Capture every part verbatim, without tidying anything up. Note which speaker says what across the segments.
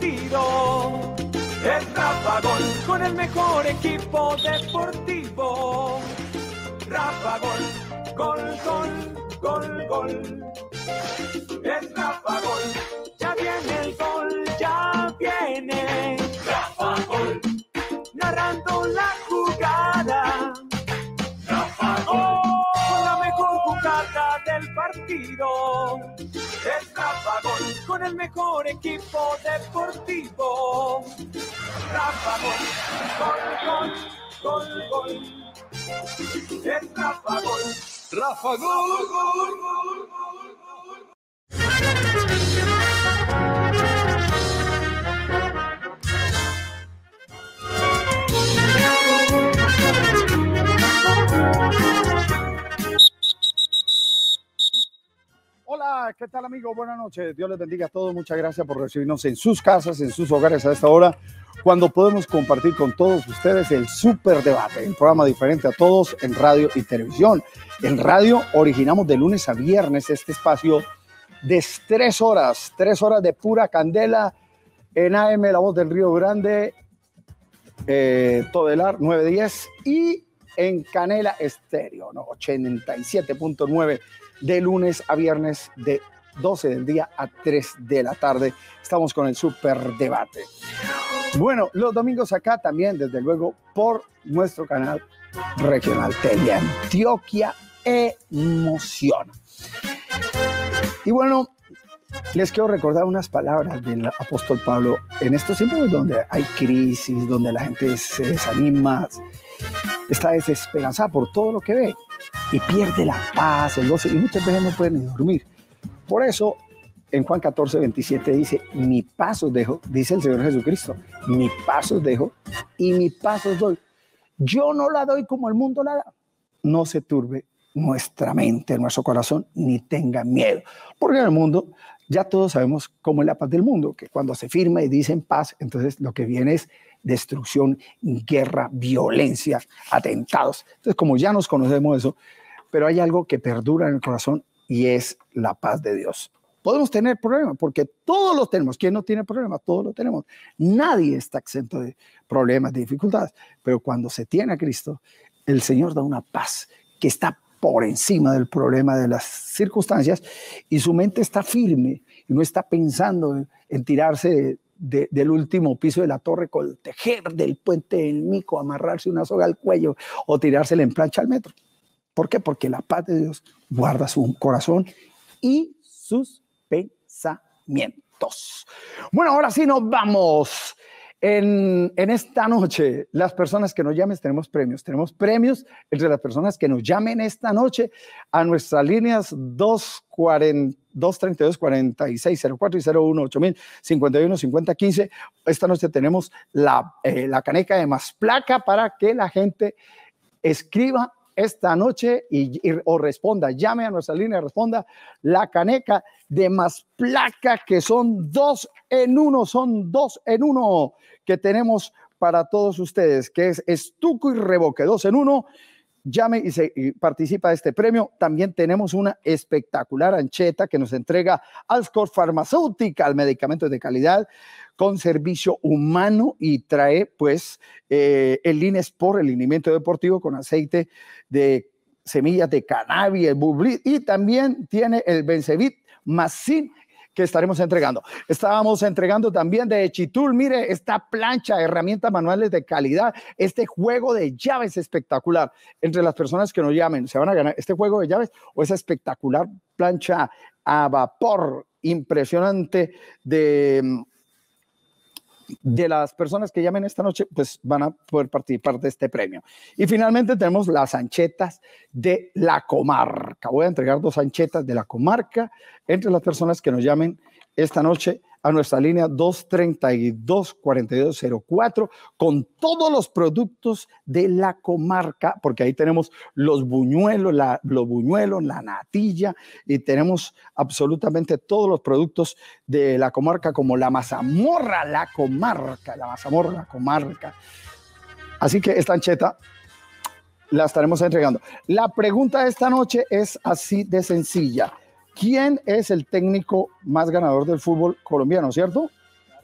Speaker 1: partido. Es Rafa Gol con el mejor equipo deportivo. Rafa Gol, gol, gol, gol, gol. Es Rafa Gol, ya viene el gol, ya viene. Rafa Gol, narrando la jugada. Rafa Gol, con la mejor jugada del partido. Es Rafa Gol, con el mejor equipo deportivo. Rafa Gol, gol, gol, gol, gol. Es Rafa Gol. Rafa Gol, gol, gol, gol, gol.
Speaker 2: Hola, ¿qué tal, amigos? Buenas noches. Dios les bendiga a todos. Muchas gracias por recibirnos en sus casas, en sus hogares a esta hora, cuando podemos compartir con todos ustedes el Super Debate, un programa diferente a todos en radio y televisión. En radio originamos de lunes a viernes este espacio de tres horas, tres horas de pura candela en A M La Voz del Río Grande, eh, Todelar nueve diez y en Canela Estéreo, ¿no? ochenta y siete punto nueve de lunes a viernes de doce del día a tres de la tarde. Estamos con el Super Debate. Bueno, los domingos acá también, desde luego, por nuestro canal regional Teleantioquia Emoción. Y bueno, les quiero recordar unas palabras del apóstol Pablo en estos tiempos donde hay crisis, donde la gente se desanima, está desesperanzada por todo lo que ve y pierde la paz, el gozo, y muchas veces no pueden ni dormir. Por eso, en Juan catorce, veintisiete dice, mi paz os dejo, dice el Señor Jesucristo, mi paz os dejo y mi paz os doy. Yo no la doy como el mundo la da. No se turbe nuestra mente, nuestro corazón, ni tenga miedo. Porque en el mundo ya todos sabemos cómo es la paz del mundo, que cuando se firma y dicen paz, entonces lo que viene es destrucción, guerra, violencia, atentados. Entonces, como ya nos conocemos eso, pero hay algo que perdura en el corazón y es la paz de Dios. Podemos tener problemas, porque todos los tenemos. ¿Quién no tiene problemas? Todos los tenemos. Nadie está exento de problemas, de dificultades. Pero cuando se tiene a Cristo, el Señor da una paz que está por encima del problema de las circunstancias y su mente está firme y no está pensando en, en tirarse de, de, del último piso de la torre, con el tejer del puente del Mico, amarrarse una soga al cuello o tirársela en plancha al metro. ¿Por qué? Porque la paz de Dios guarda su corazón y sus pensamientos. Bueno, ahora sí nos vamos. En, en esta noche, las personas que nos llamen, tenemos premios. Tenemos premios entre las personas que nos llamen esta noche a nuestras líneas dos treinta y dos, cuarenta y seis cero cuatro y cero uno ocho mil, cincuenta y uno, cincuenta, quince. Esta noche tenemos la, eh, la caneca de Más Placa para que la gente escriba esta noche y, y, o responda, llame a nuestra línea, responda la caneca de Más Placa, que son dos en uno, son dos en uno que tenemos para todos ustedes, que es estuco y revoque, dos en uno. Llame y, se, y participa de este premio. También tenemos una espectacular ancheta que nos entrega Alscor Farmacéutica, el medicamento de calidad con servicio humano, y trae pues eh, el Lean Sport, el linimiento deportivo con aceite de semillas de cannabis, el Bublé, y también tiene el Bencevit Masin que estaremos entregando. Estábamos entregando también de Chitul, mire, esta plancha, herramientas manuales de calidad, este juego de llaves espectacular. Entre las personas que nos llamen, se van a ganar este juego de llaves o esa espectacular plancha a vapor impresionante de... de las personas que llamen esta noche, pues van a poder participar de este premio. Y finalmente tenemos las anchetas de la comarca. Voy a entregar dos anchetas de la comarca entre las personas que nos llamen esta noche a nuestra línea dos treinta y dos, cuarenta y dos cero cuatro con todos los productos de la comarca, porque ahí tenemos los buñuelos, la, los buñuelos, la natilla, y tenemos absolutamente todos los productos de la comarca, como la mazamorra, la comarca, la mazamorra, la comarca. Así que esta ancheta la estaremos entregando. La pregunta de esta noche es así de sencilla. ¿Quién es el técnico más ganador del fútbol colombiano, cierto?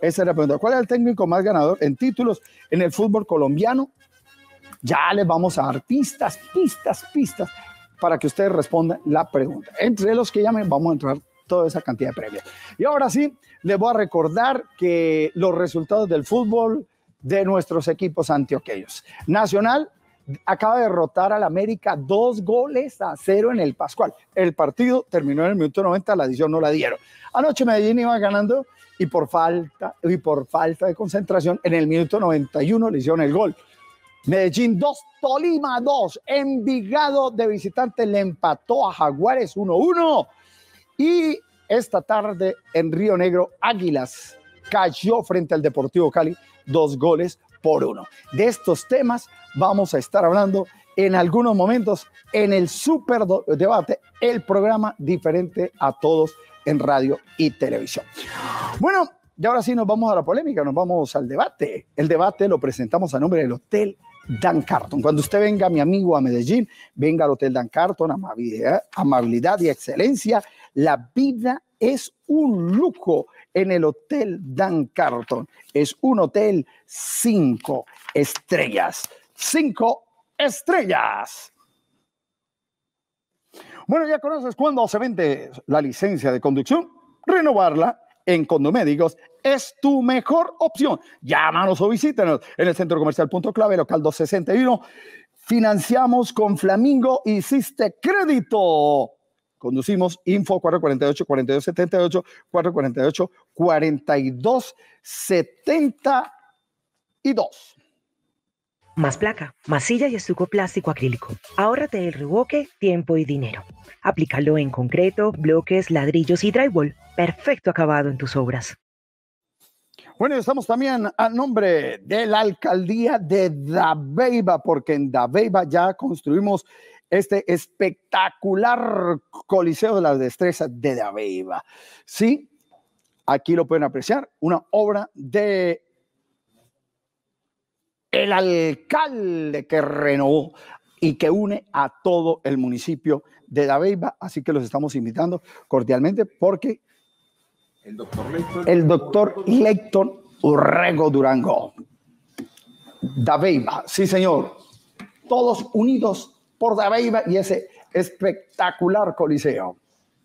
Speaker 2: Esa es la pregunta. ¿Cuál es el técnico más ganador en títulos en el fútbol colombiano? Ya les vamos a dar pistas, pistas, pistas para que ustedes respondan la pregunta. Entre los que llamen vamos a entrar toda esa cantidad de premios. Y ahora sí, les voy a recordar que los resultados del fútbol de nuestros equipos antioqueños. Nacional acaba de derrotar al América dos goles a cero en el Pascual. El partido terminó en el minuto noventa, la adición no la dieron. Anoche Medellín iba ganando y por falta, y por falta de concentración en el minuto noventa y uno le hicieron el gol. Medellín dos, Tolima dos, Envigado de visitante le empató a Jaguares uno uno. Y esta tarde en Río Negro, Águilas cayó frente al Deportivo Cali dos goles por uno. De estos temas vamos a estar hablando en algunos momentos en el Super Debate, el programa diferente a todos en radio y televisión. Bueno, y ahora sí nos vamos a la polémica, nos vamos al debate. El debate lo presentamos a nombre del Hotel Dan Carton. Cuando usted venga, mi amigo, a Medellín, venga al Hotel Dan Carton, amabilidad, amabilidad y excelencia. La vida es un lujo en el Hotel Dan Carton. Es un hotel cinco estrellas. Cinco estrellas. Bueno, ya conoces cuándo se vende la licencia de conducción. Renovarla en Condomédicos es tu mejor opción. Llámanos o visítanos en el Centro Comercial Punto Clave, local doscientos sesenta y uno. Financiamos con Flamingo y Siste Crédito. Conducimos info cuatro cuatro ocho, cuatro dos siete ocho, cuatro cuatro ocho, cuatro dos siete dos.
Speaker 3: Más placa, masilla y estuco plástico acrílico. Ahórrate el reboque, tiempo y dinero. Aplícalo en concreto, bloques, ladrillos y drywall. Perfecto acabado en tus obras.
Speaker 2: Bueno, estamos también a nombre de la alcaldía de Dabeiba, porque en Dabeiba ya construimos este espectacular Coliseo de las Destrezas de Dabeiba. Sí, aquí lo pueden apreciar, una obra de el alcalde que renovó y que une a todo el municipio de Dabeiba, así que los estamos invitando cordialmente porque el doctor Leighton, el doctor Leighton Urrego Durango. Dabeiba, sí señor, todos unidos por Dabeiba y ese espectacular coliseo.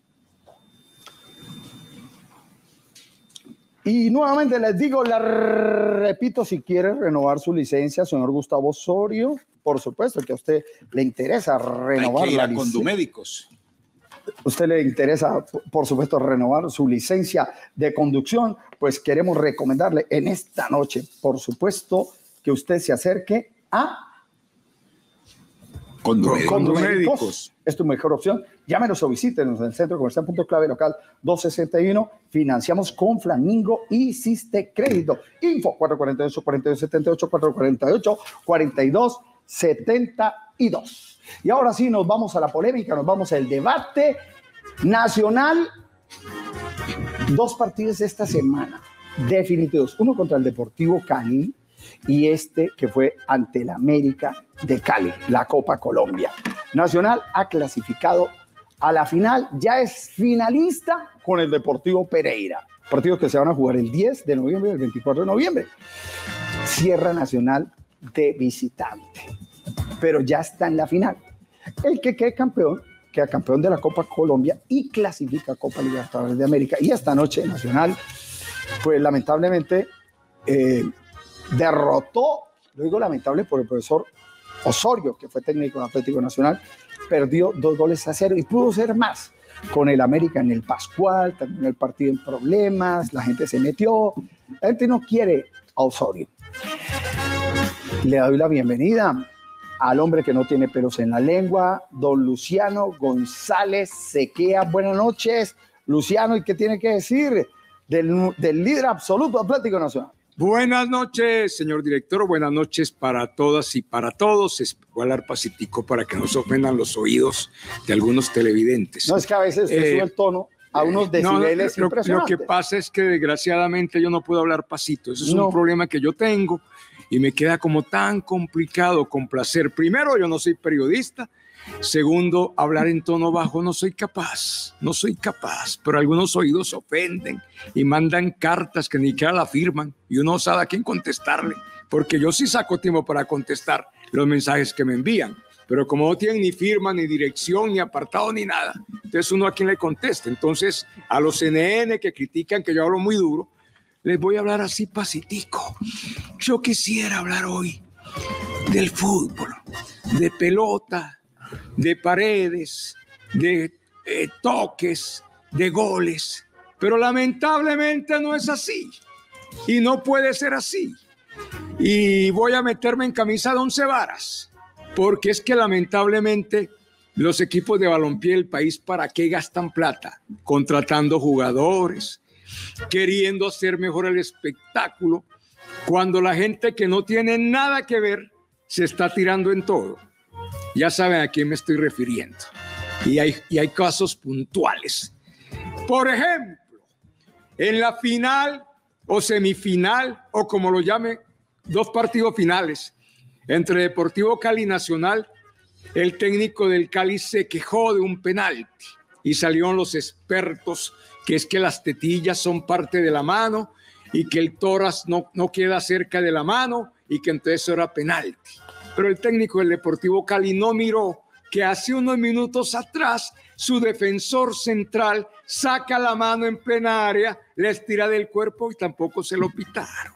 Speaker 2: Y nuevamente les digo, la repito, si quiere renovar su licencia, señor Gustavo Osorio, por supuesto que a usted le interesa renovar
Speaker 4: Hay que ir
Speaker 2: la
Speaker 4: a
Speaker 2: licencia.
Speaker 4: Condomédicos.
Speaker 2: Usted le interesa, por supuesto, renovar su licencia de conducción, pues queremos recomendarle en esta noche, por supuesto, que usted se acerque a
Speaker 4: Condomédicos.
Speaker 2: Condomédicos. Es tu mejor opción. Llámenos o visítenos en el Centro Comercial Punto Clave, local doscientos sesenta y uno. Financiamos con Flamingo y Siste Crédito. Info cuatro cuatro ocho, cuatro dos siete ocho, cuatro cuatro ocho, cuatro dos siete dos. Y ahora sí nos vamos a la polémica, nos vamos al debate nacional. Dos partidos esta semana definitivos. Uno contra el Deportivo Cali y este que fue ante el América de Cali, la Copa Colombia. Nacional ha clasificado a la final, ya es finalista con el Deportivo Pereira. Partidos que se van a jugar el diez de noviembre y el veinticuatro de noviembre. Cierra Nacional de visitante, pero ya está en la final. El que quede campeón, queda campeón de la Copa Colombia y clasifica a Copa Libertadores de América. Y esta noche Nacional, pues lamentablemente, eh, derrotó, lo digo lamentable por el profesor Osorio, que fue técnico del Atlético Nacional, perdió dos goles a cero y pudo ser más con el América en el Pascual, terminó el partido en problemas, la gente se metió, la gente no quiere a Osorio. Le doy la bienvenida al hombre que no tiene pelos en la lengua, don Luciano González Sequea. Buenas noches, Luciano, ¿y qué tiene que decir del, del líder absoluto Atlético Nacional?
Speaker 5: Buenas noches, señor director. Buenas noches para todas y para todos. Voy a hablar pacífico para que no se ofendan los oídos de algunos televidentes.
Speaker 2: No, es que a veces usted eh, sube el tono a unos decibeles
Speaker 5: no, lo,
Speaker 2: impresionantes.
Speaker 5: Lo que pasa es que desgraciadamente yo no puedo hablar pasito. Eso es
Speaker 2: no.
Speaker 5: un problema que yo tengo y me queda como tan complicado complacer. Primero, yo no soy periodista Segundo, hablar en tono bajo no soy capaz, no soy capaz, pero algunos oídos ofenden y mandan cartas que ni siquiera la firman y uno no sabe a quién contestarle, porque yo sí saco tiempo para contestar los mensajes que me envían, pero como no tienen ni firma, ni dirección, ni apartado, ni nada, entonces uno a quién le contesta. Entonces a los C N N que critican que yo hablo muy duro, les voy a hablar así pacitico. Yo quisiera hablar hoy del fútbol, de pelota, de paredes, de eh, toques, de goles, pero lamentablemente no es así y no puede ser así. Y voy a meterme en camisa de once varas, porque es que lamentablemente los equipos de balompié del país, ¿para qué gastan plata? Contratando jugadores, queriendo hacer mejor el espectáculo, cuando la gente que no tiene nada que ver se está tirando en todo. Ya saben a quién me estoy refiriendo. Y hay, y hay casos puntuales. Por ejemplo, en la final o semifinal, o como lo llame, dos partidos finales, entre Deportivo Cali y Nacional, el técnico del Cali se quejó de un penalti y salieron los expertos que es que las tetillas son parte de la mano y que el tórax no, no queda cerca de la mano y que entonces era penalti. Pero el técnico del Deportivo Cali no miró que hace unos minutos atrás su defensor central saca la mano en plena área, le estira del cuerpo y tampoco se lo pitaron.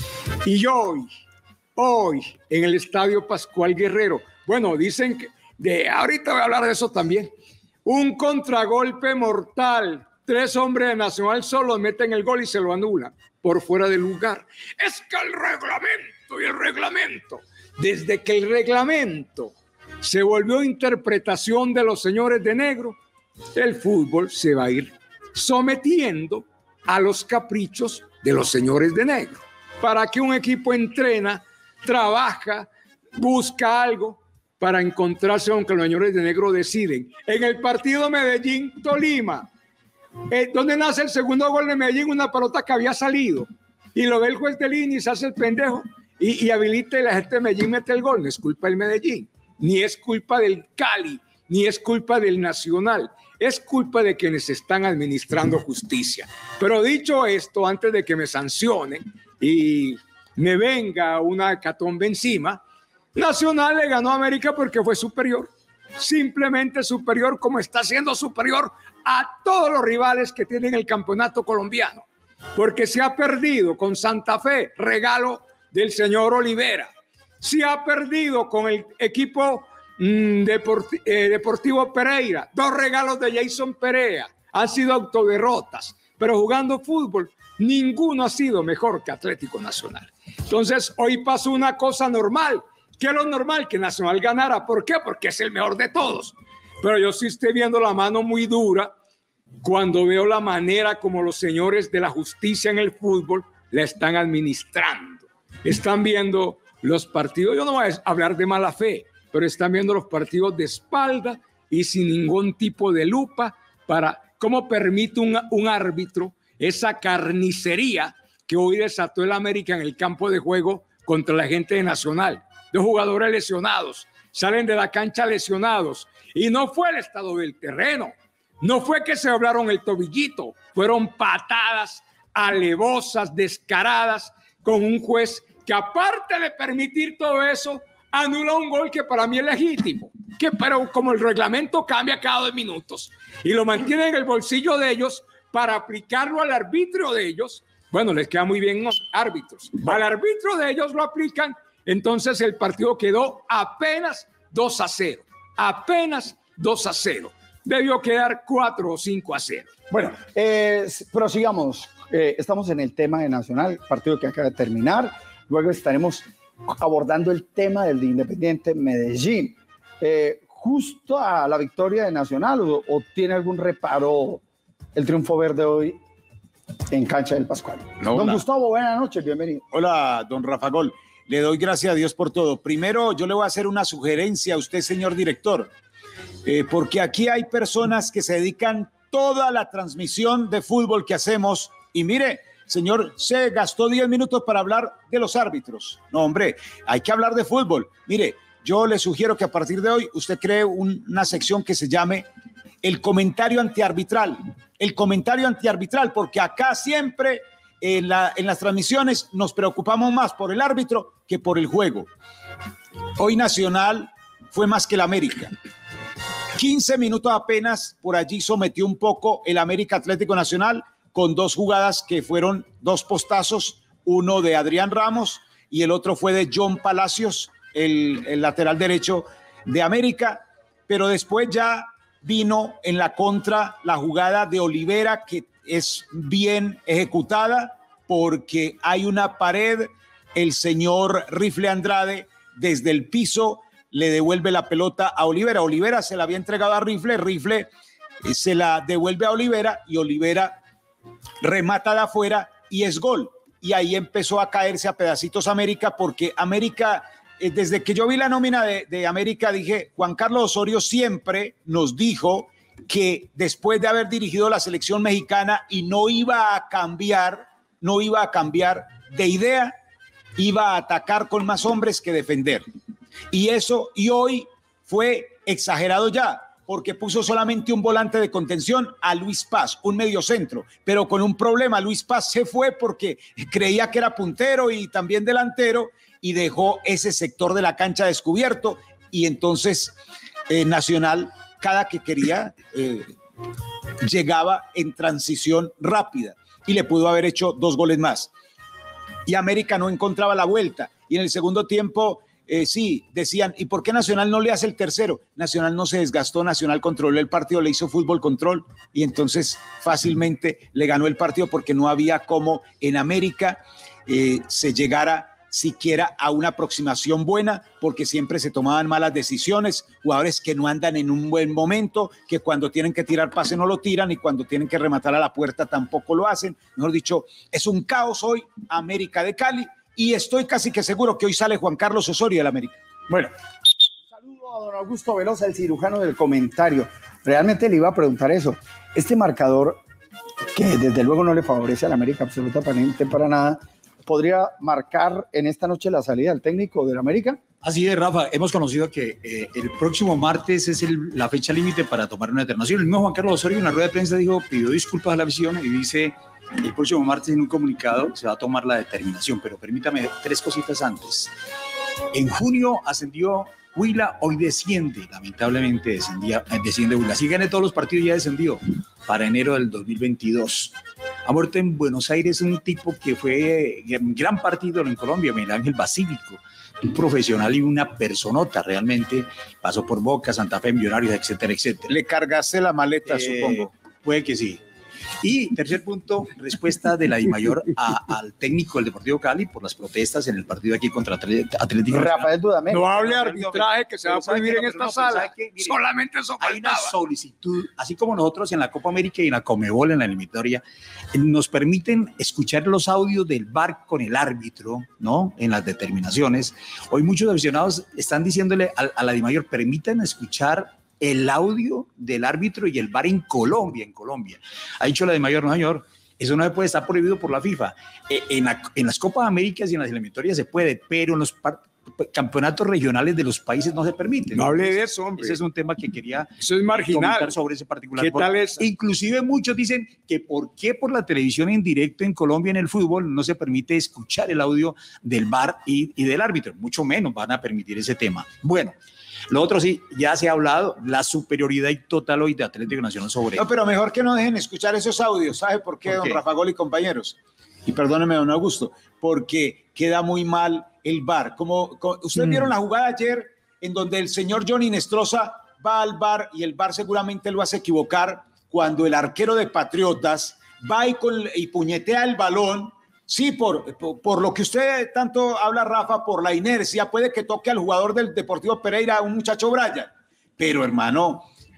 Speaker 5: Y hoy, hoy, en el Estadio Pascual Guerrero, bueno, dicen que, de, ahorita voy a hablar de eso también, un contragolpe mortal, tres hombres de Nacional solo meten el gol y se lo anulan por fuera del lugar. Es que el reglamento y el reglamento... Desde que el reglamento se volvió interpretación de los señores de negro, el fútbol se va a ir sometiendo a los caprichos de los señores de negro. Para que un equipo entrena, trabaja, busca algo para encontrarse, aunque los señores de negro deciden. En el partido Medellín-Tolima, eh, donde nace el segundo gol de Medellín, una pelota que había salido, y lo ve el juez de línea y se hace el pendejo, Y, y habilita y la gente de Medellín mete el gol. No es culpa del Medellín, ni es culpa del Cali, ni es culpa del Nacional. Es culpa de quienes están administrando justicia. Pero dicho esto, antes de que me sancionen y me venga una hecatombe encima, Nacional le ganó a América porque fue superior. Simplemente superior, como está siendo superior a todos los rivales que tienen el campeonato colombiano. Porque se ha perdido con Santa Fe, regalo del señor Olivera. Se ha perdido con el equipo mmm, deporti eh, Deportivo Pereira. Dos regalos de Jason Perea. Han sido autoderrotas. Pero jugando fútbol, ninguno ha sido mejor que Atlético Nacional. Entonces, hoy pasó una cosa normal. ¿Qué es lo normal? Que Nacional ganara. ¿Por qué? Porque es el mejor de todos. Pero yo sí estoy viendo la mano muy dura cuando veo la manera como los señores de la justicia en el fútbol la están administrando. Están viendo los partidos, yo no voy a hablar de mala fe, pero están viendo los partidos de espalda y sin ningún tipo de lupa para cómo permite un, un árbitro esa carnicería que hoy desató el América en el campo de juego contra la gente de Nacional. Dos jugadores lesionados, salen de la cancha lesionados y no fue el estado del terreno, no fue que se doblaron el tobillito, fueron patadas alevosas, descaradas, con un juez que aparte de permitir todo eso, anula un gol que para mí es legítimo, que, pero como el reglamento cambia cada dos minutos y lo mantienen en el bolsillo de ellos para aplicarlo al arbitrio de ellos, bueno, les queda muy bien los árbitros. Al arbitro de ellos lo aplican, entonces el partido quedó apenas dos a cero, apenas dos a cero. Debió quedar cuatro o cinco a cero.
Speaker 2: Bueno, eh, prosigamos. Eh, estamos en el tema de Nacional, partido que acaba de terminar. Luego estaremos abordando el tema del de Independiente Medellín. Eh, ¿Justo a la victoria de Nacional o, o tiene algún reparo el triunfo verde hoy en cancha del Pascual? No, don hola. Gustavo, buenas noches, bienvenido.
Speaker 4: Hola, don Rafa Gol. Le doy gracias a Dios por todo. Primero, yo le voy a hacer una sugerencia a usted, señor director, eh, porque aquí hay personas que se dedican toda la transmisión de fútbol que hacemos y mire, señor, se gastó diez minutos para hablar de los árbitros. No, hombre, hay que hablar de fútbol. Mire, yo le sugiero que a partir de hoy usted cree un, una sección que se llame el comentario antiarbitral. El comentario antiarbitral, porque acá siempre en, la, en las transmisiones nos preocupamos más por el árbitro que por el juego. Hoy Nacional fue más que el América. quince minutos apenas, por allí sometió un poco el América Atlético Nacional con dos jugadas que fueron dos postazos, uno de Adrián Ramos y el otro fue de John Palacios, el, el lateral derecho de América, pero después ya vino en la contra la jugada de Olivera, que es bien ejecutada porque hay una pared, el señor Rifle Andrade desde el piso le devuelve la pelota a Olivera. Olivera se la había entregado a Rifle, Rifle eh, se la devuelve a Olivera y Olivera remata de afuera y es gol. Y ahí empezó a caerse a pedacitos América, porque América, eh, desde que yo vi la nómina de, de América, dije, Juan Carlos Osorio siempre nos dijo que después de haber dirigido la selección mexicana y no iba a cambiar, no iba a cambiar de idea, iba a atacar con más hombres que defender. Y eso, y hoy fue exagerado ya, porque puso solamente un volante de contención a Luis Paz, un mediocentro, pero con un problema. Luis Paz se fue porque creía que era puntero y también delantero y dejó ese sector de la cancha descubierto, y entonces eh, Nacional, cada que quería, eh, llegaba en transición rápida y le pudo haber hecho dos goles más. Y América no encontraba la vuelta, y en el segundo tiempo Eh, sí, decían, ¿y por qué Nacional no le hace el tercero? Nacional no se desgastó, Nacional controló el partido, le hizo fútbol control y entonces fácilmente le ganó el partido, porque no había cómo en América eh, se llegara siquiera a una aproximación buena, porque siempre se tomaban malas decisiones, jugadores que no andan en un buen momento, que cuando tienen que tirar pase no lo tiran y cuando tienen que rematar a la puerta tampoco lo hacen. Mejor dicho, es un caos hoy América de Cali. Y estoy casi que seguro que hoy sale Juan Carlos Osorio del América.
Speaker 2: Bueno, saludo a don Augusto Velosa, el cirujano del comentario. Realmente le iba a preguntar eso. Este marcador, que desde luego no le favorece al América absolutamente para nada, ¿podría marcar en esta noche la salida del técnico del América?
Speaker 6: Así es, Rafa. Hemos conocido que eh, el próximo martes es el, la fecha límite para tomar una determinación. El mismo Juan Carlos Osorio en la rueda de prensa dijo, pidió disculpas a la afición y dice... El próximo martes en un comunicado se va a tomar la determinación, pero permítame tres cositas antes. En junio ascendió Huila, hoy desciende, lamentablemente descendía, desciende Huila. Si gane todos los partidos ya descendió para enero del dos mil veintidós. Ha muerto en Buenos Aires un tipo que fue un gran partido en Colombia, Miguel Ángel Basílico, un profesional y una personota realmente. Pasó por Boca, Santa Fe, Millonarios, etcétera, etcétera.
Speaker 4: Le cargaste la maleta, eh, supongo.
Speaker 6: Puede que sí. Y tercer punto, respuesta de la DIMAYOR a, al técnico del Deportivo Cali por las protestas en el partido aquí contra Atlético.
Speaker 2: Rafael Dudamel.
Speaker 5: No hable de arbitraje que se va a prohibir en esta sala. Solamente eso faltaba.
Speaker 6: Hay una solicitud, así como nosotros en la Copa América y en la Conmebol, en la eliminatoria, nos permiten escuchar los audios del V A R con el árbitro, ¿no? En las determinaciones. Hoy muchos aficionados están diciéndole a, a la DIMAYOR, permitan escuchar el audio del árbitro y el V A R en Colombia, en Colombia. Ha dicho la DIMAYOR, no señor, eso no puede estar prohibido por la FIFA. Eh, en, la, en las Copas Américas y en las eliminatorias se puede, pero en los campeonatos regionales de los países no se permite.
Speaker 5: No hable de eso, hombre.
Speaker 6: Ese es un tema que quería
Speaker 5: eso es marginal.
Speaker 6: Comentar sobre ese particular.
Speaker 5: ¿Qué tal es?
Speaker 6: Inclusive muchos dicen que por qué por la televisión en directo en Colombia en el fútbol no se permite escuchar el audio del V A R y, y del árbitro, mucho menos van a permitir ese tema. Bueno, lo otro sí, ya se ha hablado, la superioridad total hoy de Atlético Nacional sobre...
Speaker 4: No, pero mejor que no dejen escuchar esos audios, ¿sabe por qué, ¿Por qué? don Rafa Gol y compañeros? Y perdóneme, don Augusto, porque queda muy mal el V A R. Como, como ustedes mm. vieron la jugada ayer en donde el señor Johnny Nestroza va al V A R y el V A R seguramente lo hace equivocar cuando el arquero de Patriotas va y, con, y puñetea el balón. Sí, por, por, por lo que usted tanto habla, Rafa, por la inercia, puede que toque al jugador del Deportivo Pereira, un muchacho Brian, pero hermano,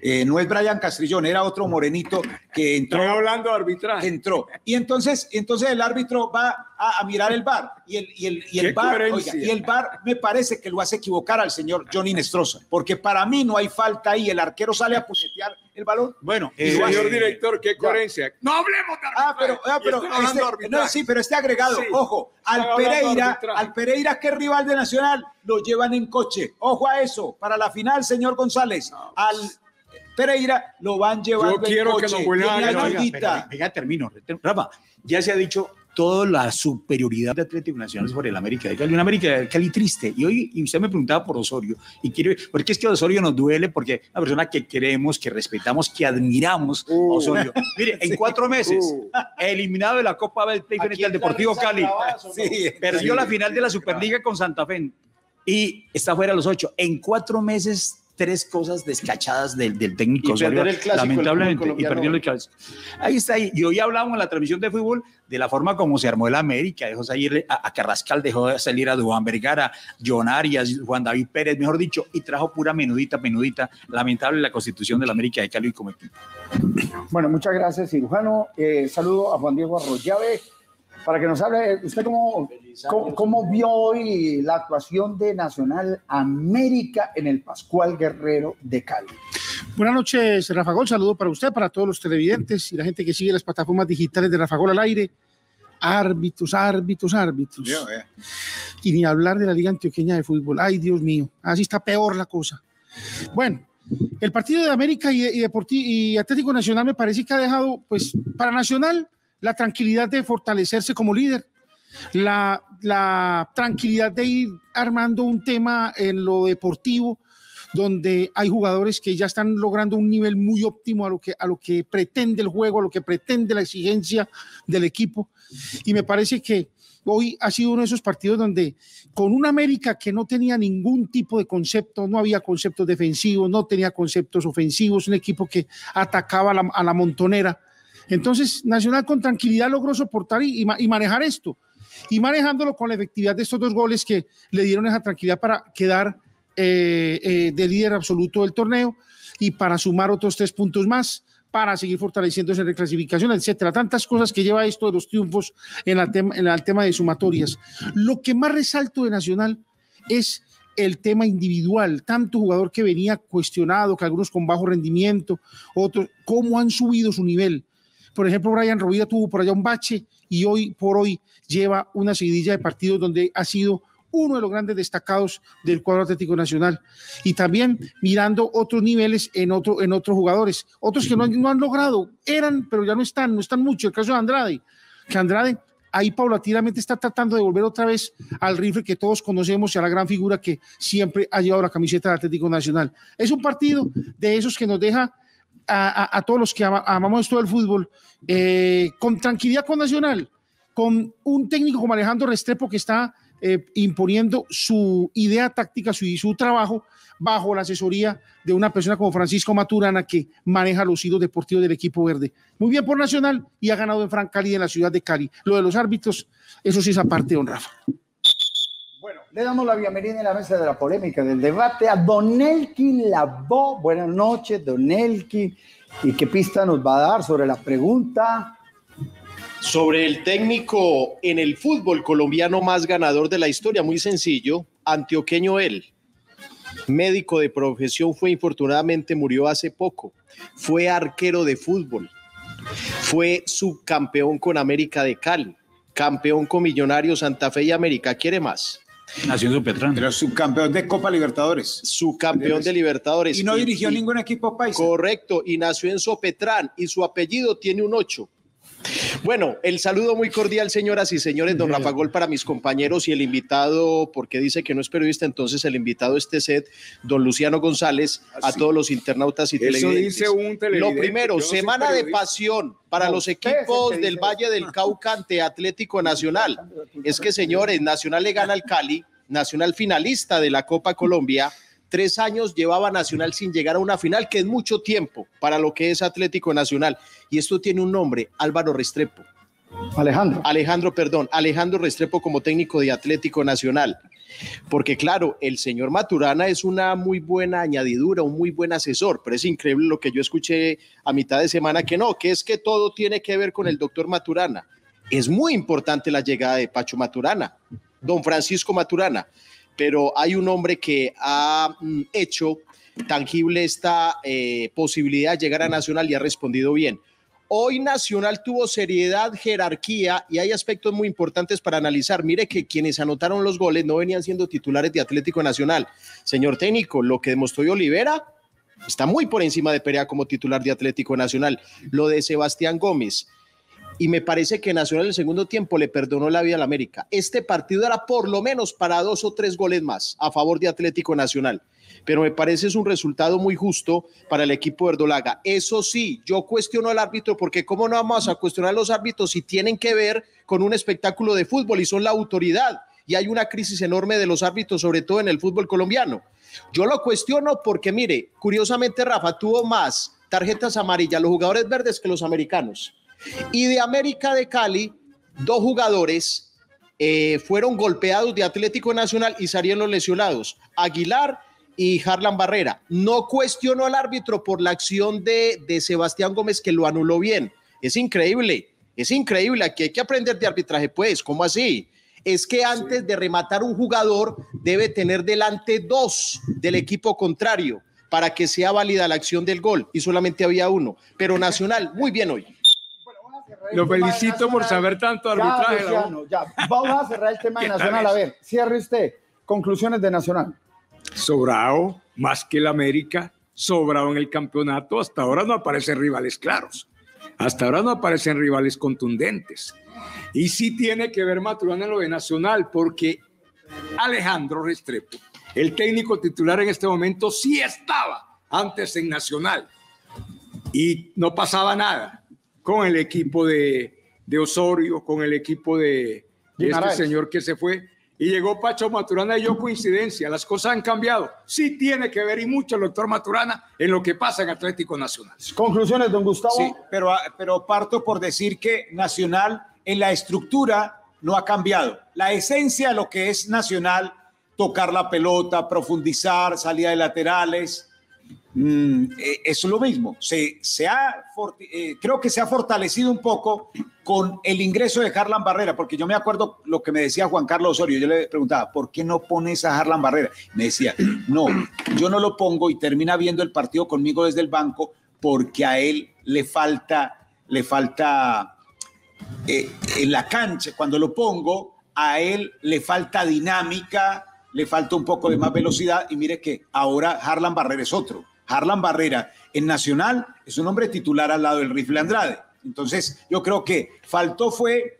Speaker 4: Eh, no es Brian Castrillón, era otro morenito que entró.
Speaker 5: Están hablando de arbitraje.
Speaker 4: Entró. Y entonces, entonces el árbitro va a, a mirar el V A R. Y el, y el, y el
Speaker 5: Qué
Speaker 4: V A R,
Speaker 5: coherencia.
Speaker 4: oiga, y el V A R me parece que lo hace equivocar al señor Johnny Nestroza. Porque para mí no hay falta ahí. El arquero sale a puñetear el balón.
Speaker 6: Bueno,
Speaker 5: Eh,
Speaker 6: eh,
Speaker 5: señor
Speaker 6: eh,
Speaker 5: director, qué coherencia. No hablemos de
Speaker 4: Ah, pero, ah, pero
Speaker 5: Y están hablando de
Speaker 4: este,
Speaker 5: arbitraje.
Speaker 4: no, sí, pero este agregado,
Speaker 5: Sí.
Speaker 4: ojo,
Speaker 5: Están
Speaker 4: al
Speaker 5: hablando de
Speaker 4: Pereira,
Speaker 5: arbitraje.
Speaker 4: al Pereira que es rival de Nacional, lo llevan en coche. Ojo a eso, para la final, señor González, al Pereira lo van llevando
Speaker 5: Yo quiero
Speaker 4: en
Speaker 5: que
Speaker 4: coche.
Speaker 5: nos vuelvan a
Speaker 4: Tiene
Speaker 5: ganar.
Speaker 6: Oiga,
Speaker 4: ayudita.
Speaker 6: pero, venga, termino. Rafa, ya se ha dicho toda la superioridad de Atlético Nacional sobre el América de Cali, un América de Cali triste. Y hoy y usted me preguntaba por Osorio, y quiero, porque es que Osorio nos duele, porque es una persona que queremos, que respetamos, que admiramos a
Speaker 5: Uh.
Speaker 6: Osorio. Mire, en cuatro meses,
Speaker 5: Uh.
Speaker 6: eliminado de la Copa Betplay frente al Deportivo Cali,
Speaker 4: Sí,
Speaker 6: perdió la final de la Superliga con Santa Fe y está fuera de los ocho. En cuatro meses, tres cosas descachadas del, del técnico
Speaker 7: Y
Speaker 6: Osorio,
Speaker 7: perder el clásico, el
Speaker 6: lamentablemente,
Speaker 7: fútbol
Speaker 6: y perdió el clásico. Ahí está, y hoy hablamos en la transmisión de fútbol de la forma como se armó el América, dejó salir a, a Carrascal, dejó salir a Duván Vergara, John Arias, Juan David Pérez, mejor dicho, y trajo pura menudita, menudita, lamentable la constitución del América de Cali como equipo.
Speaker 2: Bueno, muchas gracias, cirujano. Eh, saludo a Juan Diego Arroyave para que nos hable. ¿Usted cómo, cómo, cómo vio hoy la actuación de Nacional América en el Pascual Guerrero de Cali?
Speaker 8: Buenas noches, Rafa Gol. Saludo para usted, para todos los televidentes y la gente que sigue las plataformas digitales de Rafa Gol al aire. Árbitros, árbitros, árbitros.
Speaker 4: Yo, eh.
Speaker 8: Y ni hablar de la Liga Antioqueña de Fútbol. Ay, Dios mío, así está peor la cosa. Bueno, el partido de América y, y, Deporti- y Atlético Nacional me parece que ha dejado, pues, para Nacional, la tranquilidad de fortalecerse como líder, la, la tranquilidad de ir armando un tema en lo deportivo, donde hay jugadores que ya están logrando un nivel muy óptimo a lo que, a lo que pretende el juego, a lo que pretende la exigencia del equipo. Y me parece que hoy ha sido uno de esos partidos donde con una América que no tenía ningún tipo de concepto, no había conceptos defensivos, no tenía conceptos ofensivos, un equipo que atacaba a la, a la montonera. Entonces, Nacional con tranquilidad logró soportar y, y, ma- y manejar esto, y manejándolo con la efectividad de estos dos goles que le dieron esa tranquilidad para quedar eh, eh, de líder absoluto del torneo y para sumar otros tres puntos más, para seguir fortaleciéndose en reclasificación, etcétera. Tantas cosas que lleva esto de los triunfos en, la tem- en el tema de sumatorias. Lo que más resalto de Nacional es el tema individual, tanto jugador que venía cuestionado, que algunos con bajo rendimiento, otros, cómo han subido su nivel. Por ejemplo, Brian Rovira tuvo por allá un bache y hoy por hoy lleva una seguidilla de partidos donde ha sido uno de los grandes destacados del cuadro Atlético Nacional. Y también mirando otros niveles en, otro, en otros jugadores, otros que no, han- no han logrado, eran, pero ya no están, no están mucho. El caso de Andrade, que Andrade ahí paulatinamente está tratando de volver otra vez al rifle que todos conocemos y a la gran figura que siempre ha llevado la camiseta del Atlético Nacional. Es un partido de esos que nos deja a, a, a todos los que ama, amamos esto del fútbol eh, con tranquilidad con Nacional, con un técnico como Alejandro Restrepo que está eh, imponiendo su idea táctica, su, su trabajo bajo la asesoría de una persona como Francisco Maturana, que maneja los hilos deportivos del equipo verde. Muy bien por Nacional y ha ganado en Fran Cali, en la ciudad de Cali. Lo de los árbitros, eso sí es aparte, don Rafa.
Speaker 2: Bueno, le damos la bienvenida en la mesa de la polémica, del debate, a Don Elkin Lavoe. Buenas noches, Don Elkin. ¿Y qué pista nos va a dar sobre la pregunta?
Speaker 7: Sobre el técnico en el fútbol colombiano más ganador de la historia, muy sencillo, antioqueño él. Médico de profesión, fue infortunadamente, murió hace poco. Fue arquero de fútbol. Fue subcampeón con América de Cali. Campeón con Millonarios, Santa Fe y América. ¿Quiere más?
Speaker 6: Nació en Sopetrán.
Speaker 4: Pero subcampeón de Copa Libertadores.
Speaker 7: Subcampeón de Libertadores.
Speaker 4: Y no dirigió ningún equipo paisa.
Speaker 7: Correcto, y nació en Sopetrán y su apellido tiene un ocho. Bueno, el saludo muy cordial, señoras y señores, don Rafa Gol, para mis compañeros y el invitado, porque dice que no es periodista, entonces el invitado este set, don Luciano González, a todos los internautas y
Speaker 5: Eso
Speaker 7: televidentes.
Speaker 5: dice un televidente.
Speaker 7: Lo primero,
Speaker 5: Yo no soy
Speaker 7: semana de
Speaker 5: periodista.
Speaker 7: pasión para
Speaker 2: No,
Speaker 7: los
Speaker 2: usted es el
Speaker 7: equipos
Speaker 2: que
Speaker 7: del
Speaker 2: dice
Speaker 7: Valle del Cauca ante Atlético Nacional. Es que, señores, Nacional le gana al Cali, Nacional finalista de la Copa Colombia. Tres años llevaba Nacional sin llegar a una final, que es mucho tiempo para lo que es Atlético Nacional. Y esto tiene un nombre, Álvaro Restrepo.
Speaker 2: Alejandro.
Speaker 7: Alejandro, perdón, Alejandro Restrepo como técnico de Atlético Nacional. Porque claro, el señor Maturana es una muy buena añadidura, un muy buen asesor, pero es increíble lo que yo escuché a mitad de semana que no, que es que todo tiene que ver con el doctor Maturana. Es muy importante la llegada de Pacho Maturana, don Francisco Maturana, pero hay un hombre que ha mm, hecho tangible esta eh, posibilidad de llegar a Nacional y ha respondido bien. Hoy Nacional tuvo seriedad, jerarquía y hay aspectos muy importantes para analizar. Mire que quienes anotaron los goles no venían siendo titulares de Atlético Nacional. Señor técnico, lo que demostró Olivera está muy por encima de Perea como titular de Atlético Nacional. Lo de Sebastián Gómez. Y me parece que Nacional el segundo tiempo le perdonó la vida al América. Este partido era por lo menos para dos o tres goles más a favor de Atlético Nacional. Pero me parece es un resultado muy justo para el equipo de Verdolaga. Eso sí, yo cuestiono al árbitro porque cómo no vamos a cuestionar a los árbitros si tienen que ver con un espectáculo de fútbol y son la autoridad. Y hay una crisis enorme de los árbitros, sobre todo en el fútbol colombiano. Yo lo cuestiono porque, mire, curiosamente Rafa tuvo más tarjetas amarillas los jugadores verdes que los americanos. Y de América de Cali, dos jugadores eh, fueron golpeados de Atlético Nacional y salieron lesionados. Aguilar y Harlan Barrera. No cuestionó al árbitro por la acción de, de Sebastián Gómez, que lo anuló bien. Es increíble, es increíble. Aquí hay que aprender de arbitraje, pues. ¿Cómo así? Es que antes sí. de rematar un jugador, debe tener delante dos del equipo contrario para que sea válida la acción del gol. Y solamente había uno. Pero Nacional, muy bien hoy.
Speaker 5: Lo felicito por saber tanto arbitraje.
Speaker 2: Ya, Luciano, ya. Vamos a cerrar el tema de Nacional. A ver, cierre usted. Conclusiones de Nacional.
Speaker 5: Sobrado, más que el América, sobrado en el campeonato. Hasta ahora no aparecen rivales claros. Hasta ahora no aparecen rivales contundentes. Y sí tiene que ver Maturana en lo de Nacional, porque Alejandro Restrepo, el técnico titular en este momento, sí estaba antes en Nacional. Y no pasaba nada con el equipo de, de Osorio, con el equipo de, de este señor que se fue. Y llegó Pacho Maturana y yo coincidencia, las cosas han cambiado. Sí tiene que ver y mucho el doctor Maturana en lo que pasa en Atlético Nacional.
Speaker 2: Conclusiones, don Gustavo.
Speaker 4: Sí, pero, pero parto por decir que Nacional en la estructura no ha cambiado. La esencia de lo que es Nacional, tocar la pelota, profundizar, salida de laterales, mm, eh, eso es lo mismo. Se, se ha, eh, creo que se ha fortalecido un poco con el ingreso de Harlan Barrera, porque yo me acuerdo lo que me decía Juan Carlos Osorio. Yo le preguntaba, ¿por qué no pones a Harlan Barrera? Me decía, no, yo no lo pongo y termina viendo el partido conmigo desde el banco porque a él le falta, le falta eh, en la cancha. Cuando lo pongo, a él le falta dinámica, le falta un poco de más velocidad y mire que ahora Harlan Barrera es otro. Harlan Barrera en Nacional es un hombre titular al lado del Rifle Andrade. Entonces, yo creo que faltó fue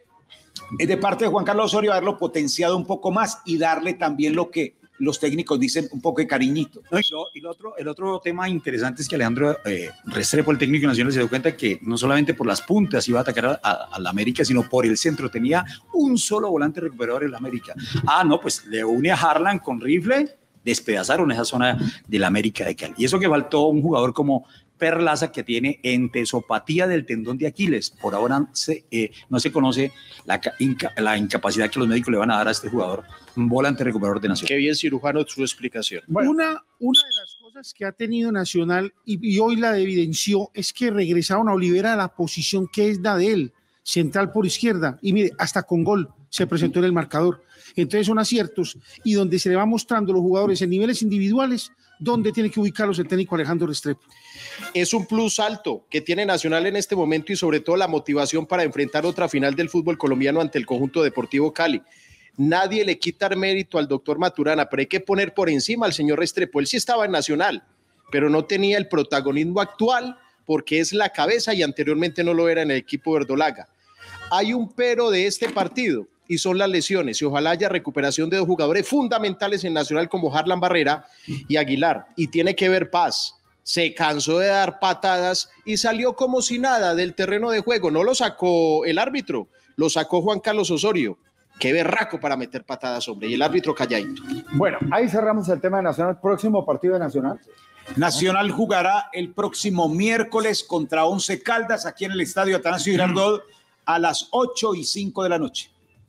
Speaker 4: de parte de Juan Carlos Osorio haberlo potenciado un poco más y darle también lo que los técnicos dicen, un poco de cariñito.
Speaker 6: No, y lo, y lo otro, el otro tema interesante es que Alejandro eh, Restrepo, el técnico nacional, se dio cuenta que no solamente por las puntas iba a atacar a, a, a la América, sino por el centro. Tenía un solo volante recuperador en la América. Ah, no, pues le une a Harlan con Rifle, despedazaron esa zona de la América de Cali. Y eso que faltó un jugador como Perlaza, que tiene entesopatía del tendón de Aquiles. Por ahora se, eh, no se conoce la, inca, la incapacidad que los médicos le van a dar a este jugador, un volante recuperador de Nacional.
Speaker 7: Qué bien, cirujano, su explicación.
Speaker 8: Bueno. Una, una de las cosas que ha tenido Nacional, y, y hoy la evidenció, es que regresaron a Olivera a la posición que es la de él, central por izquierda, y mire, hasta con gol se presentó en el marcador. Entonces son aciertos, y donde se le va mostrando a los jugadores en niveles individuales, donde tiene que ubicarlos el técnico Alejandro Restrepo.
Speaker 7: Es un plus alto que tiene Nacional en este momento y sobre todo la motivación para enfrentar otra final del fútbol colombiano ante el conjunto Deportivo Cali. Nadie le quita mérito al doctor Maturana, pero hay que poner por encima al señor Restrepo. Él sí estaba en Nacional, pero no tenía el protagonismo actual porque es la cabeza y anteriormente no lo era en el equipo verdolaga. Hay un pero de este partido y son las lesiones, y ojalá haya recuperación de dos jugadores fundamentales en Nacional como Harlan Barrera y Aguilar, y tiene que ver Paz. Se cansó de dar patadas y salió como si nada del terreno de juego. No lo sacó el árbitro, lo sacó Juan Carlos Osorio. Qué berraco para meter patadas, hombre, y el árbitro calladito.
Speaker 2: Bueno, ahí cerramos el tema de Nacional. Próximo partido de Nacional.
Speaker 4: Nacional jugará el próximo miércoles contra Once Caldas aquí en el estadio Atanasio Girardot a las ocho y cinco de la noche.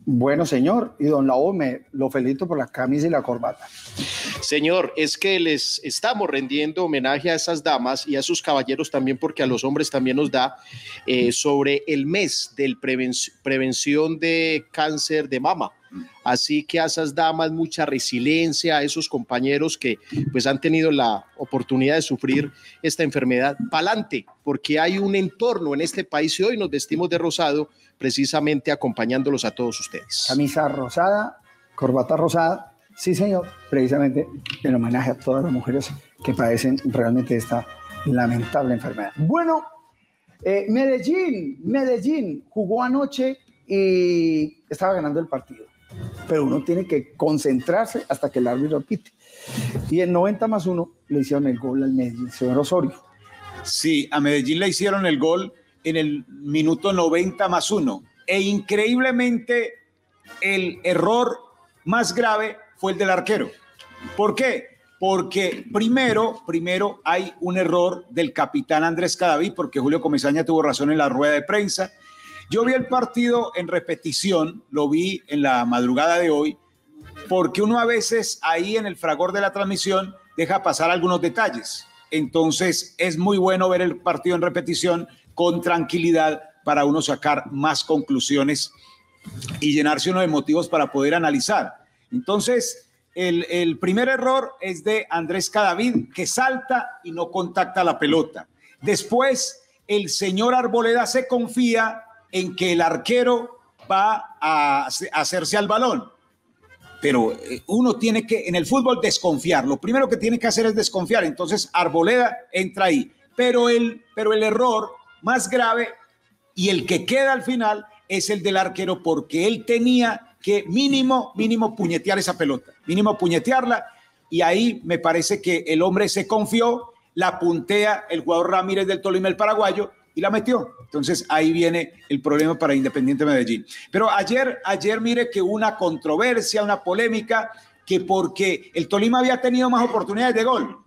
Speaker 2: Bueno, señor, y don Lao, me lo felicito por la camisa y la corbata.
Speaker 7: Señor, es que les estamos rendiendo homenaje a esas damas y a sus caballeros también, porque a los hombres también nos da eh, sobre el mes de preven prevención de cáncer de mama. Así que a esas damas mucha resiliencia, a esos compañeros que pues han tenido la oportunidad de sufrir esta enfermedad, pa'lante, porque hay un entorno en este país y hoy nos vestimos de rosado precisamente acompañándolos a todos ustedes.
Speaker 2: Camisa rosada, corbata rosada, sí señor, precisamente en homenaje a todas las mujeres que padecen realmente esta lamentable enfermedad. Bueno, eh, Medellín, Medellín jugó anoche y estaba ganando el partido, pero uno tiene que concentrarse hasta que el árbitro pite. Y en noventa más uno le hicieron el gol al Medellín, señor Osorio.
Speaker 4: Sí, a Medellín le hicieron el gol en el minuto noventa más uno. E increíblemente el error más grave fue el del arquero. ¿Por qué? Porque primero, primero hay un error del capitán Andrés Cadavid, porque Julio Comesaña tuvo razón en la rueda de prensa. Yo vi el partido en repetición, lo vi en la madrugada de hoy, porque uno a veces ahí en el fragor de la transmisión deja pasar algunos detalles. Entonces es muy bueno ver el partido en repetición con tranquilidad para uno sacar más conclusiones y llenarse uno de motivos para poder analizar. Entonces, el, el primer error es de Andrés Cadavid, que salta y no contacta la pelota. Después, el señor Arboleda se confía en que el arquero va a hacerse al balón. Pero uno tiene que, en el fútbol, desconfiar. Lo primero que tiene que hacer es desconfiar. Entonces, Arboleda entra ahí. Pero el, pero el error más grave y el que queda al final es el del arquero, porque él tenía que mínimo, mínimo puñetear esa pelota, mínimo puñetearla, y ahí me parece que el hombre se confió, la puntea el jugador Ramírez del Tolima, el paraguayo, y la metió. Entonces ahí viene el problema para Independiente Medellín. Pero ayer, ayer mire que hubo una controversia, una polémica, que porque el Tolima había tenido más oportunidades de gol,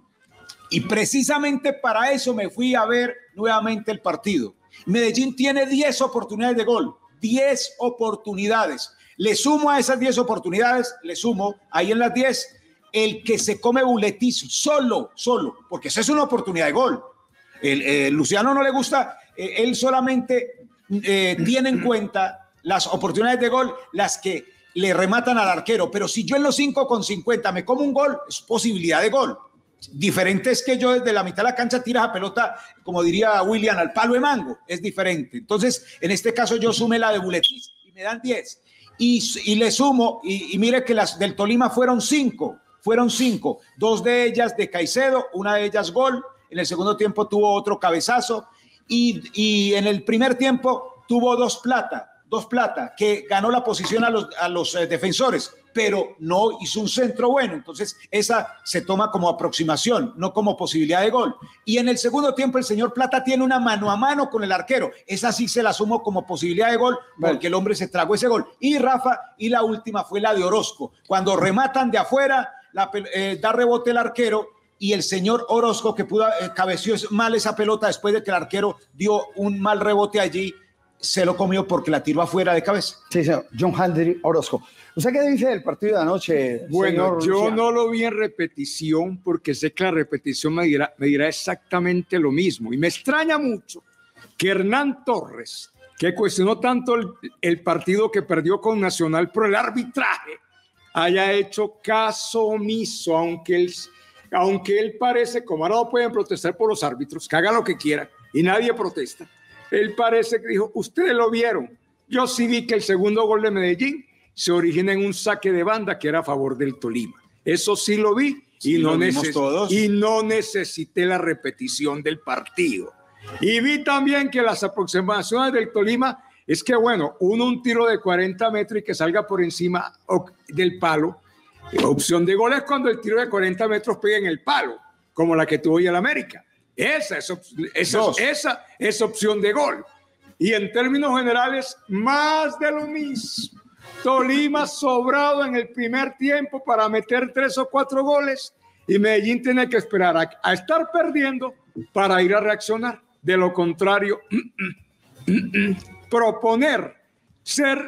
Speaker 4: y precisamente para eso me fui a ver nuevamente el partido. Medellín tiene diez oportunidades de gol, diez oportunidades. Le sumo a esas diez oportunidades, le sumo ahí en las diez, el que se come Buletiz solo, solo, porque esa es una oportunidad de gol. El, eh, Luciano no le gusta, eh, él solamente eh, tiene en cuenta las oportunidades de gol, las que le rematan al arquero, pero si yo en los cinco con cincuenta me como un gol, es posibilidad de gol. Diferente es que yo desde la mitad de la cancha tiras a pelota, como diría William, al palo de mango, es diferente. Entonces, en este caso yo sumé la de Buletiz y me dan diez. Y, y le sumo, y, y mire que las del Tolima fueron cinco, fueron cinco, dos de ellas de Caicedo, una de ellas gol, en el segundo tiempo tuvo otro cabezazo, y, y en el primer tiempo tuvo dos plata, dos plata, que ganó la posición a los, a los eh, defensores, pero no hizo un centro bueno. Entonces esa se toma como aproximación, no como posibilidad de gol. Y en el segundo tiempo el señor Plata tiene una mano a mano con el arquero, esa sí se la sumo como posibilidad de gol, porque bueno, el hombre se tragó ese gol. Y Rafa, y la última fue la de Orozco, cuando rematan de afuera, la, eh, da rebote el arquero, y el señor Orozco, que pudo, eh, cabeció mal esa pelota después de que el arquero dio un mal rebote allí, se lo comió porque la tiró afuera de cabeza.
Speaker 2: Sí, señor. John Henry Orozco. ¿Usted qué dice del partido de anoche,
Speaker 5: Bueno,
Speaker 2: señor
Speaker 5: yo
Speaker 2: Luciano?
Speaker 5: no lo vi en repetición porque sé que la repetición me dirá, me dirá exactamente lo mismo. Y me extraña mucho que Hernán Torres, que cuestionó tanto el, el partido que perdió con Nacional por el arbitraje, haya hecho caso omiso, aunque él, aunque él parece, como ahora no pueden protestar por los árbitros, que haga lo que quieran y nadie protesta. Él parece que dijo, ustedes lo vieron. Yo sí vi que el segundo gol de Medellín se origina en un saque de banda que era a favor del Tolima. Eso sí lo vi y, sí, no, neces todos. y no necesité la repetición del partido. Y vi también que las aproximaciones del Tolima es que, bueno, uno un tiro de cuarenta metros y que salga por encima del palo. Opción de gol es cuando el tiro de cuarenta metros pega en el palo, como la que tuvo hoy el América. Esa es, esa, esa es opción de gol. Y en términos generales, más de lo mismo. Tolima sobrado en el primer tiempo para meter tres o cuatro goles y Medellín tiene que esperar a, a estar perdiendo para ir a reaccionar. De lo contrario, mm, mm, mm, mm, proponer ser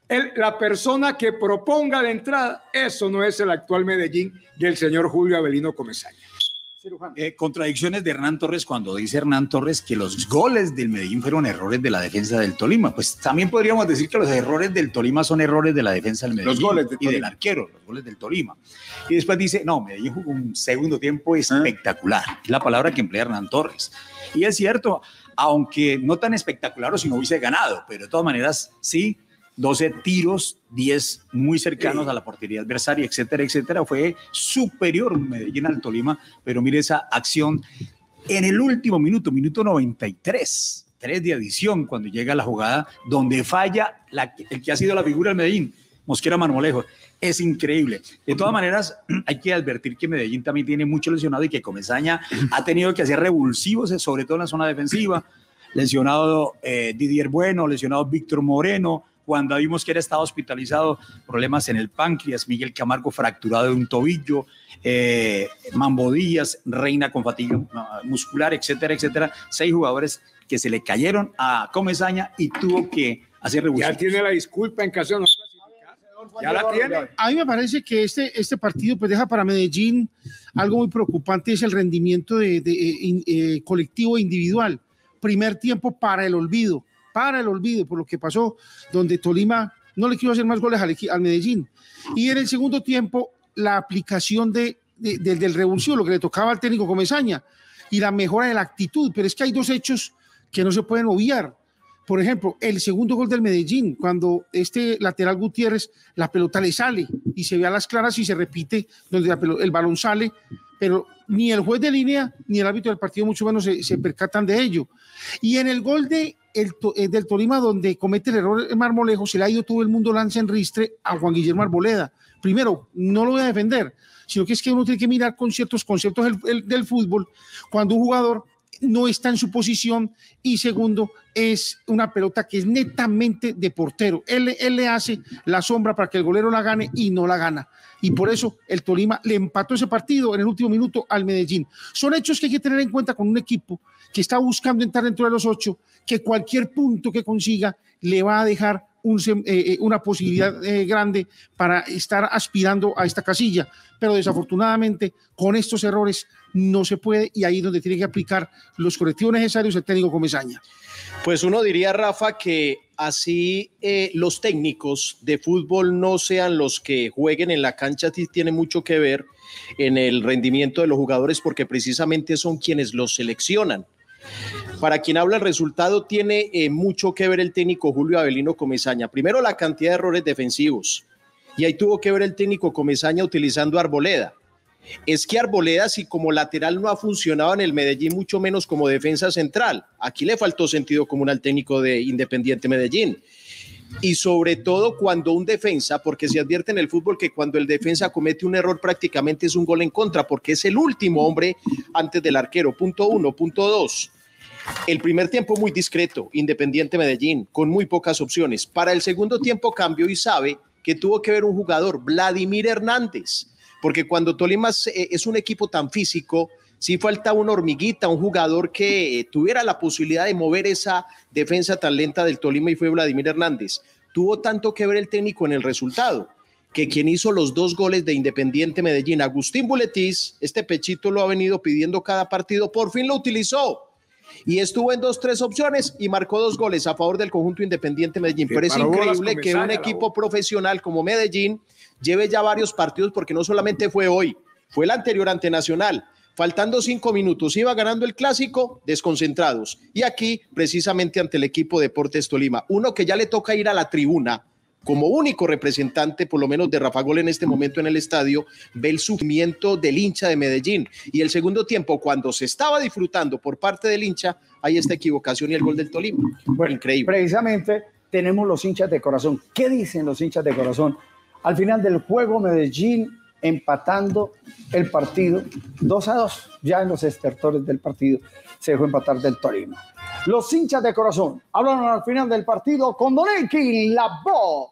Speaker 5: El, la persona que proponga de entrada, eso no es el actual Medellín y el señor Julio Avelino Comesaña.
Speaker 6: Eh, contradicciones de Hernán Torres cuando dice Hernán Torres que los goles del Medellín fueron errores de la defensa del Tolima. Pues también podríamos decir que los errores del Tolima son errores de la defensa del Medellín
Speaker 4: los goles de
Speaker 6: y del arquero, los goles del Tolima. Y después dice, no, Medellín jugó un segundo tiempo espectacular. ¿Eh? Es la palabra que emplea Hernán Torres. Y es cierto, aunque no tan espectacular o si no hubiese ganado, pero de todas maneras sí, doce tiros, diez muy cercanos a la portería adversaria, etcétera, etcétera. Fue superior Medellín al Tolima, pero mire esa acción en el último minuto, minuto noventa y tres, tres de adición, cuando llega la jugada donde falla la, el que ha sido la figura del Medellín, Mosquera Marmolejo. Es increíble. De todas maneras, hay que advertir que Medellín también tiene mucho lesionado y que Comesaña ha tenido que hacer revulsivos, sobre todo en la zona defensiva. Lesionado eh, Didier Bueno, lesionado Víctor Moreno, cuando vimos que era estado hospitalizado, problemas en el páncreas, Miguel Camargo fracturado de un tobillo, eh, Mambo Díaz, Reina con fatiga muscular, etcétera, etcétera. Seis jugadores que se le cayeron a Comesaña y tuvo que hacer revulsivo.
Speaker 5: Ya tiene la disculpa en caso de no clasificar. Ya la tiene.
Speaker 8: A mí me parece que este, este partido pues deja para Medellín algo muy preocupante, es el rendimiento de, de, de, eh, colectivo e individual. Primer tiempo para el olvido. para el olvido por lo que pasó, donde Tolima no le quiso hacer más goles al, al Medellín. Y en el segundo tiempo, la aplicación de, de, de, del revulsivo, lo que le tocaba al técnico Comesaña, y la mejora de la actitud. Pero es que hay dos hechos que no se pueden obviar. Por ejemplo, el segundo gol del Medellín, cuando este lateral Gutiérrez, la pelota le sale y se ve a las claras y se repite donde la pelota, el balón sale, pero ni el juez de línea ni el árbitro del partido mucho menos se, se percatan de ello. Y en el gol de el, del Tolima, donde comete el error el Marmolejo, se le ha ido todo el mundo lanza en ristre a Juan Guillermo Arboleda. Primero, no lo voy a defender, sino que es que uno tiene que mirar con ciertos conceptos del, el, del fútbol cuando un jugador no está en su posición, y segundo, es una pelota que es netamente de portero. Él, él le hace la sombra para que el golero la gane y no la gana. Y por eso el Tolima le empató ese partido en el último minuto al Medellín. Son hechos que hay que tener en cuenta con un equipo que está buscando entrar dentro de los ocho, que cualquier punto que consiga le va a dejar un, eh, una posibilidad eh, grande para estar aspirando a esta casilla. Pero desafortunadamente con estos errores no se puede, y ahí es donde tiene que aplicar los correctivos necesarios el técnico Comesaña.
Speaker 7: Pues uno diría, Rafa, que así eh, los técnicos de fútbol no sean los que jueguen en la cancha, tiene mucho que ver en el rendimiento de los jugadores, porque precisamente son quienes los seleccionan. Para quien habla el resultado, tiene eh, mucho que ver el técnico Julio Avelino Comesaña. Primero, la cantidad de errores defensivos, y ahí tuvo que ver el técnico Comesaña utilizando a Arboleda. Es que Arboleda, si como lateral no ha funcionado en el Medellín, mucho menos como defensa central. Aquí le faltó sentido común al técnico de Independiente Medellín. Y sobre todo cuando un defensa, porque se advierte en el fútbol que cuando el defensa comete un error prácticamente es un gol en contra, porque es el último hombre antes del arquero. Punto uno. Punto dos. El primer tiempo muy discreto, Independiente Medellín, con muy pocas opciones. Para el segundo tiempo cambió y sabe que tuvo que ver un jugador, Vladimir Hernández, porque cuando Tolima es un equipo tan físico, sí falta una hormiguita, un jugador que tuviera la posibilidad de mover esa defensa tan lenta del Tolima, y fue Vladimir Hernández. Tuvo tanto que ver el técnico en el resultado, que quien hizo los dos goles de Independiente Medellín, Agustín Buletis, este pechito lo ha venido pidiendo cada partido, por fin lo utilizó. Y estuvo en dos, tres opciones y marcó dos goles a favor del conjunto Independiente Medellín. Pero es increíble que un equipo profesional como Medellín lleve ya varios partidos, porque no solamente fue hoy, fue el anterior ante Nacional. Faltando cinco minutos, iba ganando el clásico, desconcentrados. Y aquí, precisamente ante el equipo Deportes Tolima, uno que ya le toca ir a la tribuna como único representante, por lo menos de Rafa Gol en este momento en el estadio, ve el sufrimiento del hincha de Medellín. Y el segundo tiempo, cuando se estaba disfrutando por parte del hincha, hay esta equivocación y el gol del Tolima. Bueno, increíble.
Speaker 2: Precisamente tenemos los hinchas de corazón. ¿Qué dicen los hinchas de corazón? Al final del juego, Medellín empatando el partido dos a dos, ya en los estertores del partido se dejó empatar del Tolima. Los hinchas de corazón hablaron al final del partido con Don Elkin, la voz.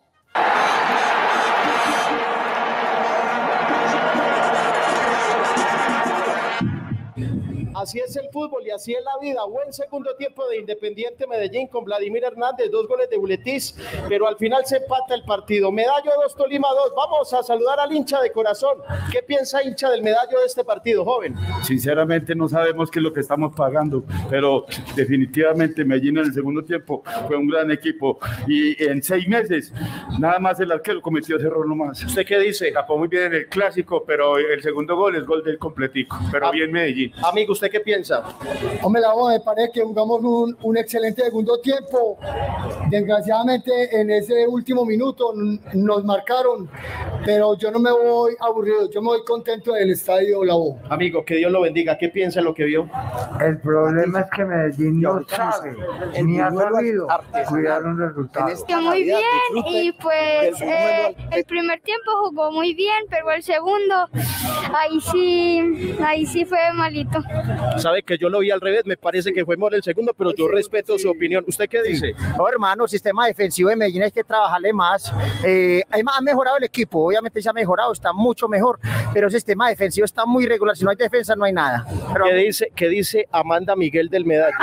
Speaker 7: Así es el fútbol y así es la vida. Buen segundo tiempo de Independiente Medellín con Vladimir Hernández, dos goles de Buletis, pero al final se empata el partido. Medallo dos, Tolima dos. Vamos a saludar al hincha de corazón. ¿Qué piensa hincha del Medallo de este partido, joven?
Speaker 9: Sinceramente no sabemos qué es lo que estamos pagando, pero definitivamente Medellín en el segundo tiempo fue un gran equipo y en seis meses nada más el arquero cometió ese error nomás.
Speaker 7: ¿Usted qué dice?
Speaker 9: Tapó muy bien en el clásico, pero el segundo gol es gol del completico, pero bien Medellín.
Speaker 7: Amigo, ¿usted qué piensa?
Speaker 10: Hombre, la voz, me parece que jugamos un, un excelente segundo tiempo. Desgraciadamente en ese último minuto nos marcaron, pero yo no me voy aburrido, yo me voy contento del estadio La Voz.
Speaker 7: Amigo, que Dios lo bendiga. ¿Qué piensa de lo que vio?
Speaker 11: El problema es que Medellín no sabe, ni ha sabido cuidar un resultado.
Speaker 12: Muy bien, y pues eh, el primer tiempo jugó muy bien, pero el segundo, ahí sí, ahí sí fue malito.
Speaker 7: Sabe que yo lo vi al revés, me parece que fue mal el segundo, pero yo respeto su opinión. ¿Usted qué dice?
Speaker 13: No, hermano, el sistema defensivo de Medellín hay que trabajarle más. Eh, ha mejorado el equipo, obviamente se ha mejorado, está mucho mejor, pero el sistema defensivo está muy regular. Si no hay defensa, no hay nada. Pero...
Speaker 7: ¿Qué dice, qué dice Amanda Miguel del Medallo?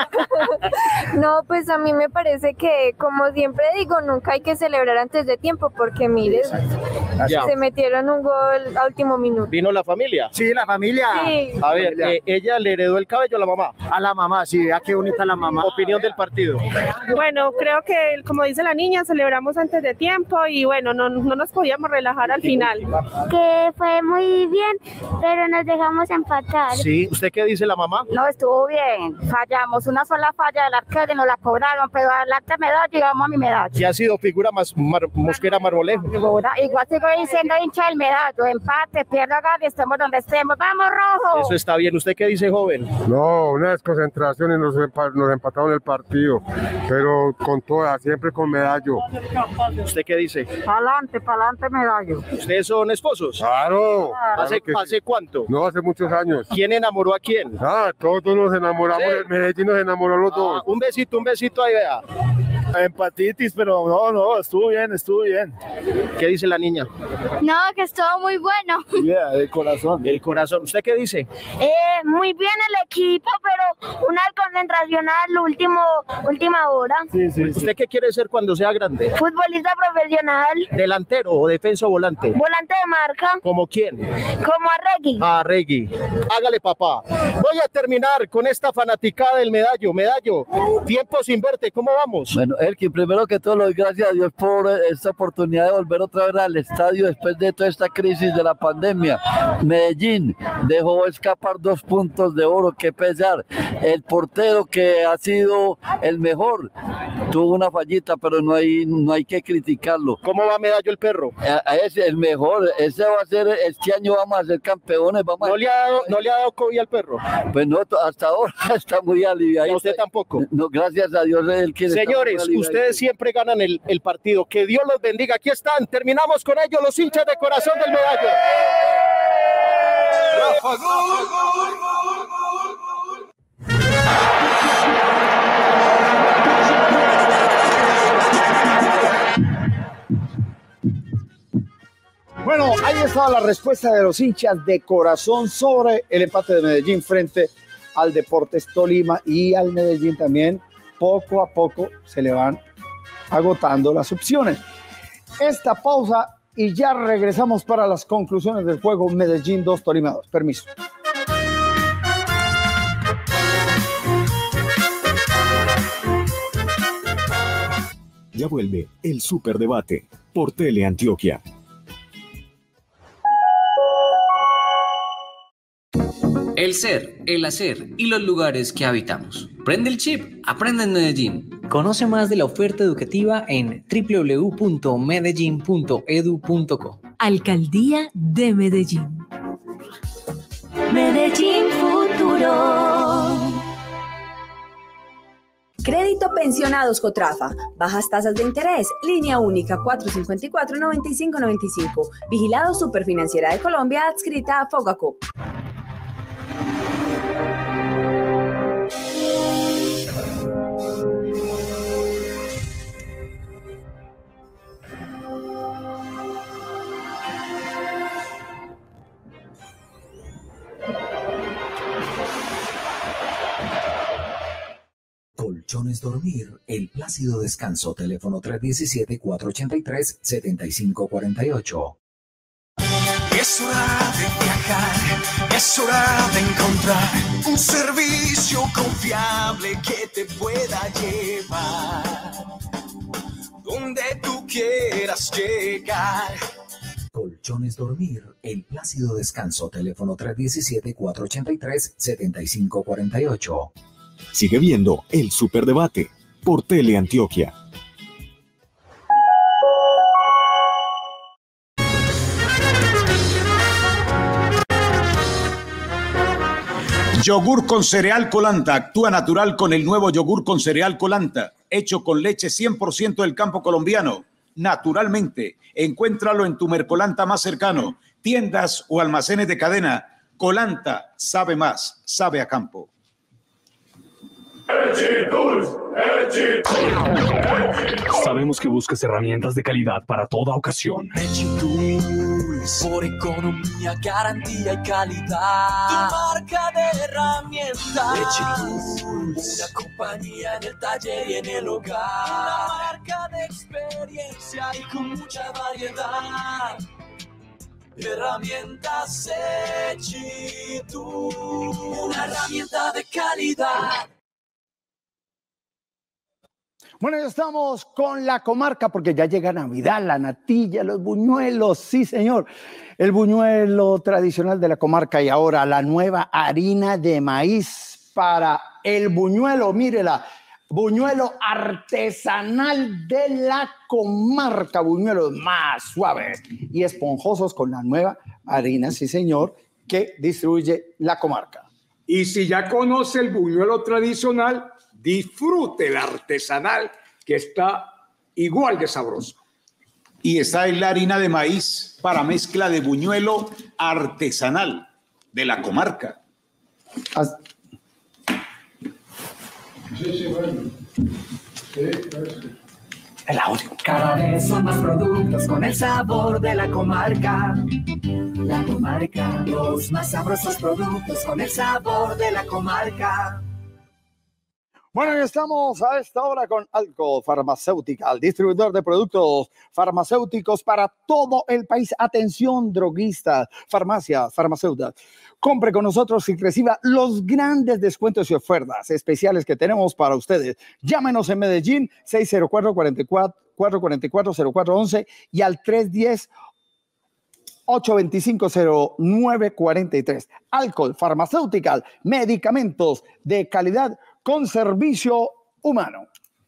Speaker 12: No, pues a mí me parece que, como siempre digo, nunca hay que celebrar antes de tiempo, porque mire, se metieron un gol a último minuto.
Speaker 7: ¿Vino la familia?
Speaker 13: Sí, la familia.
Speaker 12: Sí.
Speaker 7: A ver, eh, ¿ella le heredó el cabello a la mamá?
Speaker 13: A la mamá, sí, vea qué bonita la mamá.
Speaker 7: ¿Opinión del partido?
Speaker 14: Bueno, creo que, como dice la niña, celebramos antes de tiempo y bueno, no, no nos podíamos relajar al final.
Speaker 12: Que fue muy bien, pero nos dejamos empatar.
Speaker 7: Sí, ¿usted qué dice la mamá?
Speaker 15: No, estuvo bien, fallamos, una sola falla del arquero y nos la cobraron, pero adelante medalla, llegamos a mi medalla.
Speaker 7: ¿Qué ha sido figura más mar, Mosquera Marmolejo?
Speaker 15: Igual sigo diciendo hincha del Medallo, empate, pierda, gane, estemos donde estemos, ¡vamos rojo!
Speaker 7: Eso está bien, ¿usted qué dice, joven?
Speaker 16: No, una desconcentración y nos, empa nos empataron el partido, pero con toda, siempre con Medallo.
Speaker 7: ¿Usted qué dice?
Speaker 15: Pa'lante, pa'lante Medallo.
Speaker 7: ¿Ustedes son esposos?
Speaker 16: Claro.
Speaker 7: ¿Hace,
Speaker 16: claro
Speaker 7: ¿hace
Speaker 16: sí.
Speaker 7: cuánto?
Speaker 16: No, hace muchos años.
Speaker 7: ¿Quién enamoró a quién?
Speaker 16: Ah, todos nos enamoramos, sí. El Medellín nos enamoró los ah, dos.
Speaker 7: Un besito, un besito ahí, vea.
Speaker 9: Empatitis, pero no, no, estuvo bien, estuvo bien.
Speaker 7: ¿Qué dice la niña?
Speaker 12: No, que estuvo muy bueno.
Speaker 9: Yeah, el corazón.
Speaker 7: El corazón. ¿Usted qué dice?
Speaker 15: Eh, muy bien el equipo, pero una concentración al último, última hora.
Speaker 9: Sí, sí,
Speaker 7: ¿Usted
Speaker 9: sí.
Speaker 7: qué quiere ser cuando sea grande?
Speaker 15: Futbolista profesional.
Speaker 7: ¿Delantero o defensa o volante?
Speaker 15: Volante de marca.
Speaker 7: ¿Como quién?
Speaker 15: Como Arregui.
Speaker 7: Arregui. Hágale, papá. Voy a terminar con esta fanaticada del Medallo. Medallo, tiempo sin verte, ¿cómo vamos?
Speaker 17: Bueno, Elkin, primero que todo, le doy gracias a Dios por esta oportunidad de volver otra vez al estadio después de toda esta crisis de la pandemia. Medellín dejó escapar dos puntos de oro, qué pesar. El portero, que ha sido el mejor, tuvo una fallita, pero no hay, no hay que criticarlo.
Speaker 7: ¿Cómo va Medallo el perro?
Speaker 17: Es el mejor, ese va a ser, este año vamos a ser campeones. Vamos
Speaker 7: ¿No,
Speaker 17: a...
Speaker 7: le ha dado, ¿No le ha dado COVID al perro?
Speaker 17: Pues no, hasta ahora está muy aliviado.
Speaker 7: ¿A usted tampoco?
Speaker 17: No, gracias a Dios. El que
Speaker 7: Señores, ustedes siempre ganan el, el partido. Que Dios los bendiga. Aquí están. Terminamos con ellos, los hinchas de corazón del Medallo.
Speaker 1: Rafa, gol, gol, gol, gol,
Speaker 2: Bueno, ahí estaba la respuesta de los hinchas de corazón sobre el empate de Medellín frente al Deportes Tolima, y al Medellín también poco a poco se le van agotando las opciones. Esta pausa y ya regresamos para las conclusiones del juego. Medellín dos, Tolima dos. Permiso.
Speaker 18: Ya vuelve el Superdebate por Teleantioquia.
Speaker 19: El ser, el hacer y los lugares que habitamos. Prende el chip, aprende en Medellín.
Speaker 20: Conoce más de la oferta educativa en doble u doble u doble u punto medellín punto edu punto co.
Speaker 21: Alcaldía de Medellín. Medellín Futuro.
Speaker 22: Crédito Pensionados Cotrafa. Bajas tasas de interés. Línea única cuatro cinco cuatro, nueve cinco nueve cinco. Vigilado Superfinanciera de Colombia, adscrita a Fogacop.
Speaker 3: Colchones Dormir, el plácido descanso, teléfono tres uno siete, cuatro ocho tres, siete cinco cuatro ocho.
Speaker 1: Es hora de viajar, es hora de encontrar un servicio confiable que te pueda llevar donde tú quieras llegar.
Speaker 3: Colchones Dormir, el plácido descanso, teléfono tres uno siete, cuatro ocho tres, siete cinco cuatro ocho.
Speaker 18: Sigue viendo El Superdebate por Teleantioquia.
Speaker 6: Yogur con cereal Colanta. Actúa natural con el nuevo yogur con cereal Colanta, hecho con leche cien por ciento del campo colombiano. Naturalmente, encuéntralo en tu Mercolanta más cercano, tiendas o almacenes de cadena. Colanta sabe más, sabe a campo.
Speaker 4: Sabemos que buscas herramientas de calidad para toda ocasión.
Speaker 1: Echitools, por economía, garantía y calidad. Tu marca de herramientas. Echitools, una compañía en el taller y en el hogar. Una marca de experiencia y con mucha variedad. Herramientas Echitools, una herramienta de calidad.
Speaker 2: Bueno, ya estamos con la comarca porque ya llega Navidad, la natilla, los buñuelos, sí señor, el buñuelo tradicional de la comarca y ahora la nueva harina de maíz para el buñuelo, mírela, buñuelo artesanal de la comarca, buñuelos más suaves y esponjosos con la nueva harina, sí señor, que distribuye la comarca.
Speaker 5: Y si ya conoce el buñuelo tradicional, disfrute el artesanal, que está igual de sabroso.
Speaker 6: Y esta es la harina de maíz para mezcla de buñuelo artesanal de la comarca.
Speaker 2: As
Speaker 1: Sí, sí, bueno. Sí, pues.
Speaker 2: El audio.
Speaker 1: Cada vez son más productos con el sabor de la comarca. La comarca. Los más sabrosos productos con el sabor de la comarca.
Speaker 2: Bueno, ya estamos a esta hora con Alco Farmacéutica, el distribuidor de productos farmacéuticos para todo el país. Atención, droguistas, farmacias, farmacéuticas. Compre con nosotros y reciba los grandes descuentos y ofertas especiales que tenemos para ustedes. Llámenos en Medellín, seis cero cuatro, cuatro cuatro, cuatro cuatro, cero cuatro once y al tres uno cero, ocho dos cinco, cero nueve cuatro tres. Alcohol Farmacéutica, medicamentos de calidad con servicio humano.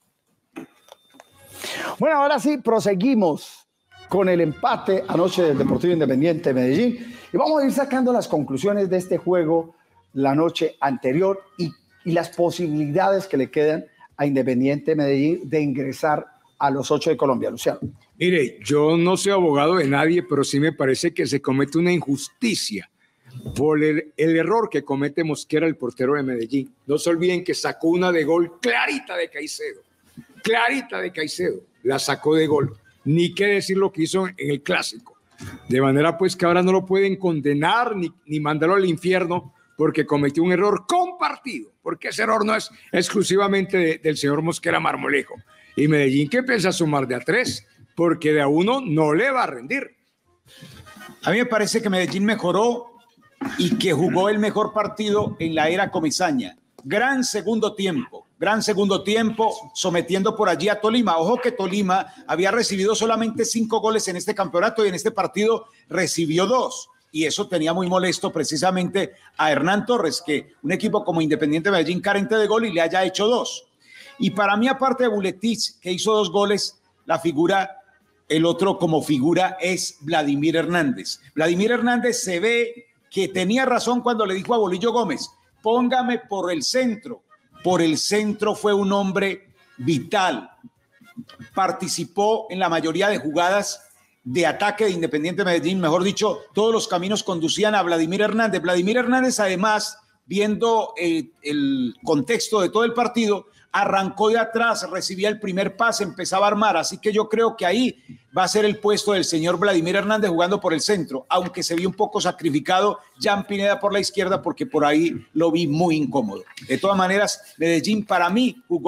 Speaker 2: Bueno, ahora sí, proseguimos con el empate anoche del Deportivo Independiente de Medellín y vamos a ir sacando las conclusiones de este juego la noche anterior y, y las posibilidades que le quedan a Independiente Medellín de ingresar a los ocho de Colombia, Luciano.
Speaker 5: Mire, yo no soy abogado de nadie, pero sí me parece que se comete una injusticia por el, el error que comete Mosquera, el portero de Medellín. No se olviden que sacó una de gol clarita de Caicedo, clarita de Caicedo, la sacó de gol. Ni qué decir lo que hizo en el Clásico. De manera pues que ahora no lo pueden condenar ni, ni mandarlo al infierno porque cometió un error compartido, porque ese error no es exclusivamente de, del señor Mosquera Marmolejo. Y Medellín que piensa sumar de a tres, porque de a uno no le va a rendir.
Speaker 6: A mí me parece que Medellín mejoró y que jugó el mejor partido en la era Comesaña. Gran segundo tiempo, gran segundo tiempo, sometiendo por allí a Tolima. Ojo que Tolima había recibido solamente cinco goles en este campeonato y en este partido recibió dos. Y eso tenía muy molesto precisamente a Hernán Torres, que un equipo como Independiente Medellín carente de gol y le haya hecho dos. Y para mí, aparte de Buletich, que hizo dos goles, la figura, el otro como figura es Vladimir Hernández. Vladimir Hernández se ve que tenía razón cuando le dijo a Bolillo Gómez, póngame por el centro. Por el centro fue un hombre vital. Participó en la mayoría de jugadas de ataque de Independiente Medellín. Mejor dicho, todos los caminos conducían a Vladimir Hernández. Vladimir Hernández, además, viendo el, el contexto de todo el partido, arrancó de atrás, recibía el primer pase, empezaba a armar, así que yo creo que ahí va a ser el puesto del señor Vladimir Hernández jugando por el centro, aunque se vio un poco sacrificado Jan Pineda por la izquierda porque por ahí lo vi muy incómodo. De todas maneras, Medellín para mí jugó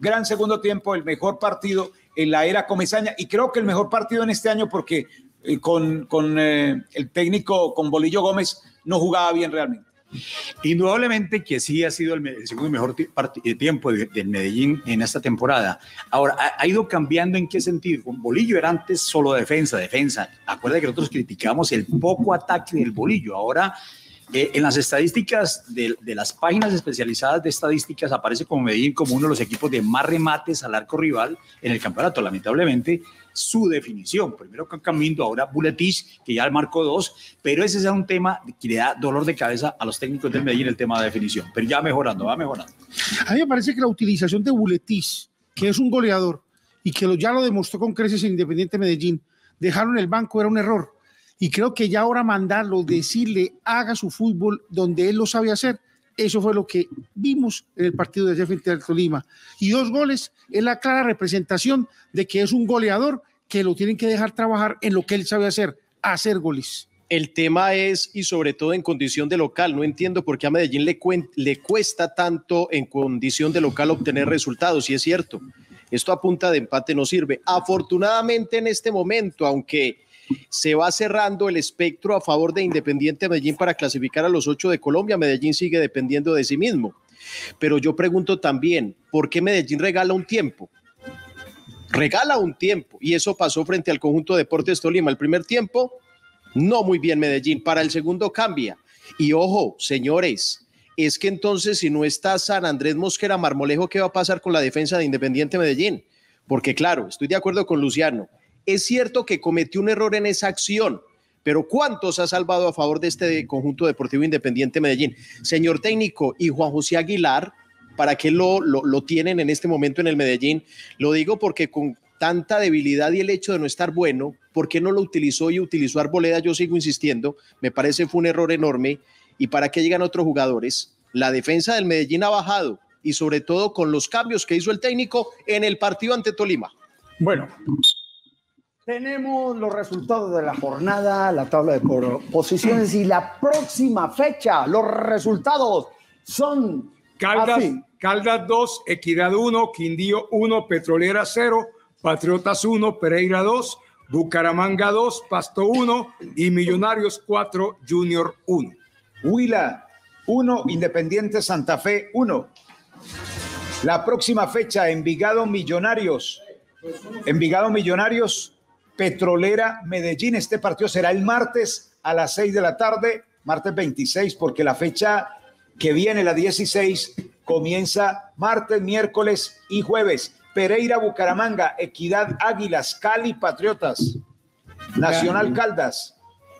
Speaker 6: gran segundo tiempo, el mejor partido en la era Comesaña, y creo que el mejor partido en este año porque eh, con, con eh, el técnico, con Bolillo Gómez, no jugaba bien realmente.
Speaker 8: Indudablemente que sí ha sido el, el segundo mejor tiempo del de Medellín en esta temporada. Ahora, ha, ha ido cambiando en qué sentido. Con Bolillo era antes solo defensa, defensa. Acuérdate que nosotros criticamos el poco ataque del Bolillo. Ahora, eh, en las estadísticas de, de las páginas especializadas de estadísticas aparece como Medellín como uno de los equipos de más remates al arco rival en el campeonato. Lamentablemente, su definición. Primero con Camilo, ahora Buletich, que ya marcó dos, pero ese es un tema que le da dolor de cabeza a los técnicos del Medellín, el tema de definición. Pero ya mejorando, va mejorando.
Speaker 10: A mí me parece que la utilización de Buletich, que es un goleador y que lo, ya lo demostró con creces en Independiente Medellín, dejarlo en el banco era un error. Y creo que ya ahora mandarlo, decirle, haga su fútbol donde él lo sabe hacer, eso fue lo que vimos en el partido de ayer frente al Tolima. Y dos goles es la clara representación de que es un goleador que lo tienen que dejar trabajar en lo que él sabe hacer, hacer goles.
Speaker 7: El tema es, y sobre todo en condición de local, no entiendo por qué a Medellín le, cuen- le cuesta tanto en condición de local obtener resultados, y es cierto, esto a punta de empate no sirve. Afortunadamente en este momento, aunque se va cerrando el espectro a favor de Independiente Medellín para clasificar a los ocho de Colombia, Medellín sigue dependiendo de sí mismo. Pero yo pregunto también, ¿por qué Medellín regala un tiempo? Regala un tiempo, y eso pasó frente al conjunto Deportes Tolima. El primer tiempo, no muy bien Medellín, para el segundo cambia. Y ojo, señores, es que entonces si no está San Andrés Mosquera Marmolejo, ¿qué va a pasar con la defensa de Independiente Medellín? Porque claro, estoy de acuerdo con Luciano, es cierto que cometió un error en esa acción, pero ¿cuántos ha salvado a favor de este conjunto deportivo Independiente Medellín? Señor técnico, y Juan José Aguilar, ¿para qué lo, lo, lo tienen en este momento en el Medellín? Lo digo porque con tanta debilidad y el hecho de no estar bueno, ¿por qué no lo utilizó y utilizó a Arboleda? Yo sigo insistiendo, me parece fue un error enorme. ¿Y para qué llegan otros jugadores? La defensa del Medellín ha bajado, y sobre todo con los cambios que hizo el técnico en el partido ante Tolima.
Speaker 2: Bueno, tenemos los resultados de la jornada, la tabla de posiciones y la próxima fecha. Los resultados son
Speaker 5: Caldas,
Speaker 2: así.
Speaker 5: Caldas dos, Equidad uno, Quindío uno, Petrolera cero, Patriotas uno, Pereira dos, Bucaramanga dos, Pasto uno y Millonarios cuatro, Junior uno.
Speaker 6: Huila uno, Independiente Santa Fe uno. La próxima fecha, Envigado Millonarios. Envigado Millonarios, Petrolera Medellín. Este partido será el martes a las seis de la tarde, martes veintiséis, porque la fecha que viene, la dieciséis, comienza martes, miércoles y jueves. Pereira, Bucaramanga, Equidad, Águilas, Cali, Patriotas, Nacional, Caldas.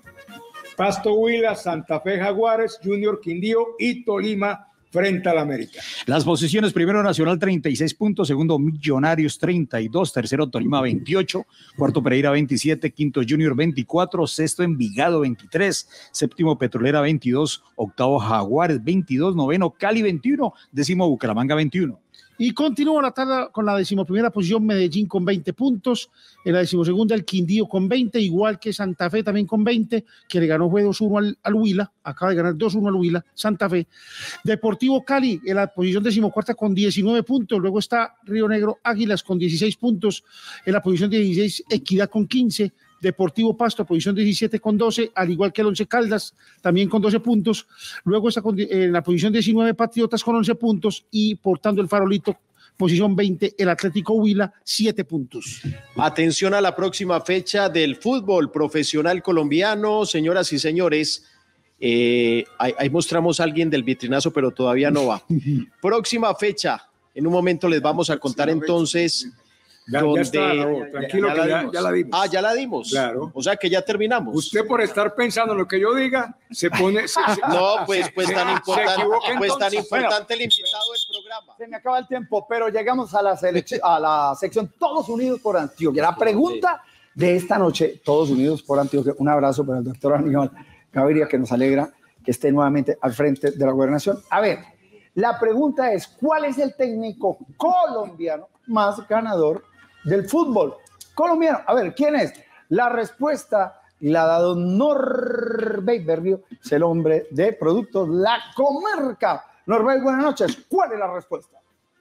Speaker 5: Pasto, Huila, Santa Fe, Jaguares, Junior, Quindío y Tolima frente al América.
Speaker 8: Las posiciones: primero Nacional treinta y seis puntos, segundo Millonarios treinta y dos, tercero Tolima veintiocho, cuarto Pereira veintisiete, quinto Junior veinticuatro, sexto Envigado veintitrés, séptimo Petrolera veintidós, octavo Jaguares veintidós, noveno Cali veintiuno, décimo Bucaramanga veintiuno.
Speaker 10: Y continúa la tabla con la decimoprimera posición Medellín con veinte puntos, en la decimosegunda el Quindío con veinte, igual que Santa Fe también con veinte, que le ganó fue dos uno al, al Huila, acaba de ganar dos uno al Huila, Santa Fe. Deportivo Cali en la posición decimocuarta con diecinueve puntos, luego está Río Negro Águilas con dieciséis puntos, en la posición dieciséis Equidad con quince, Deportivo Pasto, posición diecisiete con doce, al igual que el Once Caldas, también con doce puntos. Luego está con, en la posición diecinueve Patriotas con once puntos y portando el farolito, posición veinte, el Atlético Huila, siete puntos.
Speaker 7: Atención a la próxima fecha del fútbol profesional colombiano, señoras y señores. Eh, ahí, ahí mostramos a alguien del vitrinazo, pero todavía no va. Próxima fecha, en un momento les vamos a contar entonces...
Speaker 5: Ya,
Speaker 7: donde,
Speaker 5: ya está, Raúl, tranquilo,
Speaker 7: ya,
Speaker 5: ya,
Speaker 7: ya,
Speaker 5: que
Speaker 7: la
Speaker 5: ya, ya la dimos.
Speaker 7: Ah, ya la dimos.
Speaker 5: Claro.
Speaker 7: O sea que ya terminamos.
Speaker 5: Usted por estar pensando en lo que yo diga, se pone... Se, se,
Speaker 7: no, pues, pues,
Speaker 5: se,
Speaker 7: tan, importante, pues tan importante
Speaker 2: bueno,
Speaker 7: el invitado del programa.
Speaker 2: Se me acaba el tiempo, pero llegamos a la, a la sección Todos Unidos por Antioquia. La pregunta de esta noche, Todos Unidos por Antioquia. Un abrazo para el doctor Aníbal Gaviria, que nos alegra que esté nuevamente al frente de la gobernación. A ver, la pregunta es, ¿cuál es el técnico colombiano más ganador del fútbol colombiano? A ver, ¿quién es? La respuesta la ha dado Norbey Berbio, es el hombre de productos La Comarca. Norbey, buenas noches. ¿Cuál es la respuesta?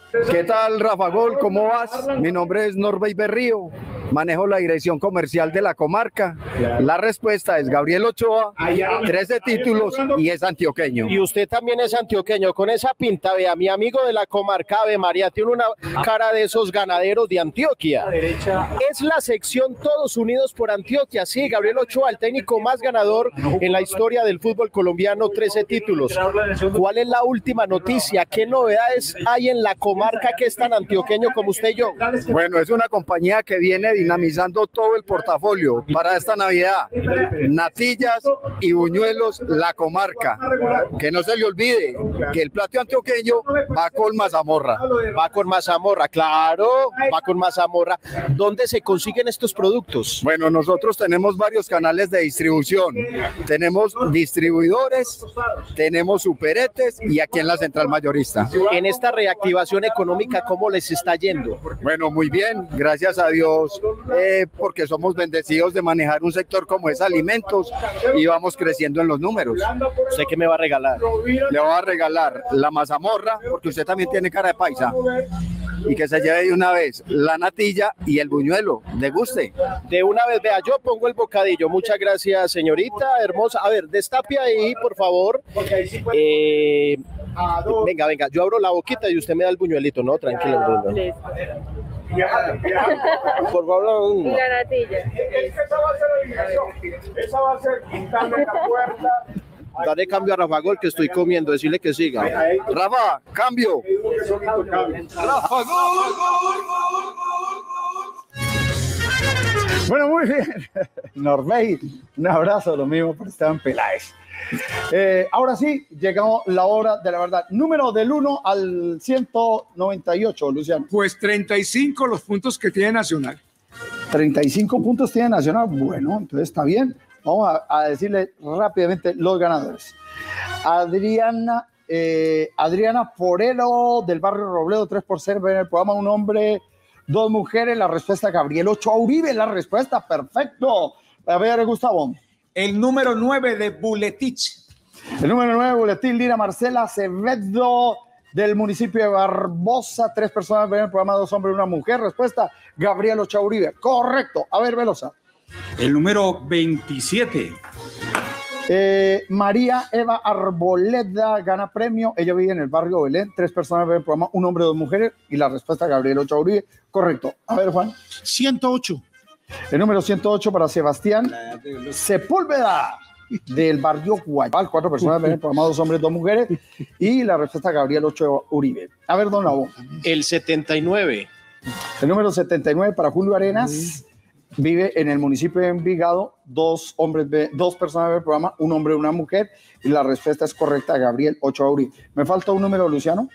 Speaker 2: ¿Qué tal, Rafa Gol? ¿Cómo vas? Mi nombre es Norbey Berrío, manejo la dirección comercial de la comarca. La respuesta es Gabriel Ochoa, trece títulos y es antioqueño.
Speaker 7: Y usted también es antioqueño, con esa pinta, vea, mi amigo de la comarca, Ave María, tiene una cara de esos ganaderos de Antioquia. Es la sección Todos Unidos por Antioquia, sí, Gabriel Ochoa, el técnico más ganador en la historia del fútbol colombiano, trece títulos. ¿Cuál es la última noticia? ¿Qué novedades hay en la comarca que es tan antioqueño como usted y yo?
Speaker 2: Bueno, es una compañía que viene dinamizando todo el portafolio para esta Navidad. Natillas y buñuelos, la comarca. Que no se le olvide que el plato antioqueño va con mazamorra.
Speaker 7: Va con mazamorra, claro, va con mazamorra. ¿Dónde se consiguen estos productos?
Speaker 2: Bueno, nosotros tenemos varios canales de distribución. Tenemos distribuidores, tenemos superetes y aquí en la central mayorista.
Speaker 7: En esta reactivación económica, ¿cómo les está yendo?
Speaker 2: Bueno, muy bien, gracias a Dios, eh, porque somos bendecidos de manejar un sector como es alimentos y vamos creciendo en los números.
Speaker 7: ¿Usted qué me va a regalar?
Speaker 2: Le voy a regalar la mazamorra, porque usted también tiene cara de paisa. Y que se lleve de una vez la natilla y el buñuelo. ¿Deguste?
Speaker 7: De una vez, vea, yo pongo el bocadillo. Muchas gracias, señorita hermosa. A ver, destape ahí, por favor. Eh, venga, venga, yo abro la boquita y usted me da el buñuelito, ¿no? Tranquilo. ¿No? Por favor.
Speaker 12: Y la natilla.
Speaker 9: Esa va a ser la eliminación. Esa va a ser quitarle la puerta.
Speaker 7: Dale cambio a Rafa Gol, que estoy comiendo, decirle que siga.
Speaker 2: Rafa, cambio.
Speaker 7: Rafa Gol.
Speaker 2: Bueno, muy bien. Norbey, un abrazo, lo mismo por Esteban Peláez. Eh, ahora sí, llegamos la hora de la verdad. Número del uno al ciento noventa y ocho, Luciano.
Speaker 5: Pues treinta y cinco los puntos que tiene Nacional.
Speaker 2: treinta y cinco puntos tiene Nacional. Bueno, entonces está bien. Vamos a, a decirle rápidamente los ganadores. Adriana, eh, Adriana Forero del barrio Robledo, tres por cero en el programa. Un hombre, dos mujeres. La respuesta, Gabriel Ochoa Uribe. La respuesta, perfecto. A ver, Gustavo.
Speaker 8: El número nueve de Buletich.
Speaker 2: El número nueve, Buletín, Lina Marcela Acevedo del municipio de Barbosa. Tres personas ven el programa, dos hombres y una mujer. Respuesta, Gabriel Ochoa Uribe. Correcto. A ver, Velosa.
Speaker 8: El número veintisiete.
Speaker 2: Eh, María Eva Arboleda gana premio. Ella vive en el barrio Belén. Tres personas ven el programa, un hombre y dos mujeres. Y la respuesta, Gabriel Ochoa Uribe. Correcto. A ver, Juan.
Speaker 10: ciento ocho.
Speaker 2: El número ciento ocho para Sebastián Sepúlveda del barrio Guayabal. Cuatro personas ven el programa, dos hombres, dos mujeres. Y la respuesta, Gabriel Ochoa Uribe. A ver, don Labo.
Speaker 7: El setenta y nueve.
Speaker 2: El número setenta y nueve para Julio Arenas. Vive en el municipio de Envigado, dos hombres, dos personas del programa, un hombre y una mujer, y la respuesta es correcta, Gabriel Ochoa Uribe. ¿Me falta un número, Luciano?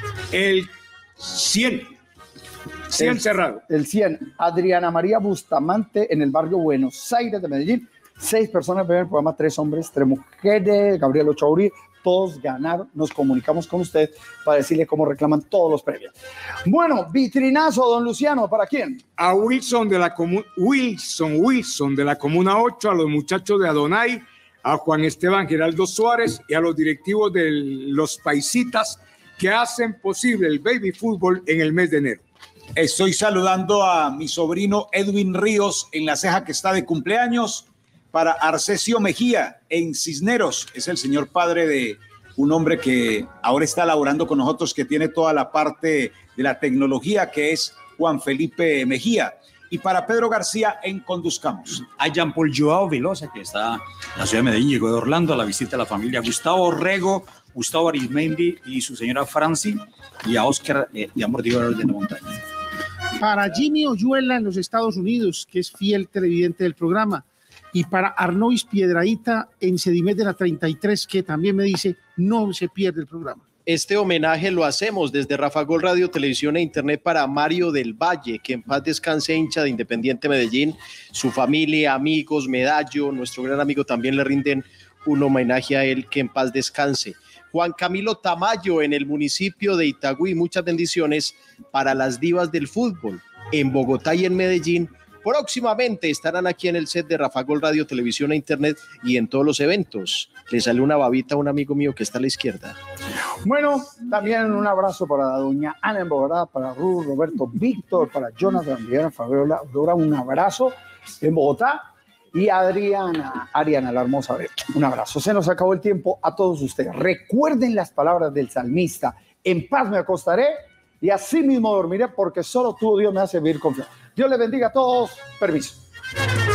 Speaker 5: El cien. cien
Speaker 2: el,
Speaker 5: cerrado.
Speaker 2: El cien. Adriana María Bustamante en el barrio Buenos Aires de Medellín. Seis personas ven el programa, tres hombres, tres mujeres, Gabriel Ochoa Uribe. Todos ganaron, nos comunicamos con usted para decirle cómo reclaman todos los premios. Bueno, vitrinazo, don Luciano, ¿para quién?
Speaker 5: A Wilson de la comuna Wilson, Wilson de la Comuna ocho, a los muchachos de Adonai, a Juan Esteban Geraldo Suárez y a los directivos de los Paisitas que hacen posible el baby fútbol en el mes de enero.
Speaker 8: Estoy saludando a mi sobrino Edwin Ríos en La Ceja, que está de cumpleaños. Para Arcesio Mejía en Cisneros, es el señor padre de un hombre que ahora está laborando con nosotros, que tiene toda la parte de la tecnología, que es Juan Felipe Mejía. Y para Pedro García en Conduzcamos.
Speaker 6: A Jean Paul Joao Velosa, que está en la ciudad de Medellín, llegó de Orlando a la visita de la familia Gustavo Rego, Gustavo Arismendi y su señora Franci, y a Oscar eh, y a Mordidor de la Montaña.
Speaker 10: Para Jimmy Oyuela en los Estados Unidos, que es fiel televidente del programa. Y para Arnois Piedraíta en Sedimet de la treinta y tres, que también me dice, no se pierde el programa.
Speaker 7: Este homenaje lo hacemos desde Rafa Gol Radio, Televisión e Internet para Mario del Valle, que en paz descanse, hincha de Independiente Medellín, su familia, amigos, Medallo, nuestro gran amigo también le rinden un homenaje a él, que en paz descanse. Juan Camilo Tamayo en el municipio de Itagüí, muchas bendiciones para las divas del fútbol en Bogotá y en Medellín. Próximamente estarán aquí en el set de Rafa Gol Radio, Televisión e Internet y en todos los eventos. Le sale una babita a un amigo mío que está a la izquierda.
Speaker 2: Bueno, también un abrazo para doña Ana en Bogotá, para Ruth, Roberto, Víctor, para Jonathan, Viviana, Fabiola, Dora, un abrazo en Bogotá. Y Adriana, Ariana, la hermosa, un abrazo. Se nos acabó el tiempo a todos ustedes. Recuerden las palabras del salmista: en paz me acostaré y así mismo dormiré, porque solo tú, Dios, me hace vivir confiado. Dios les bendiga a todos. Permiso.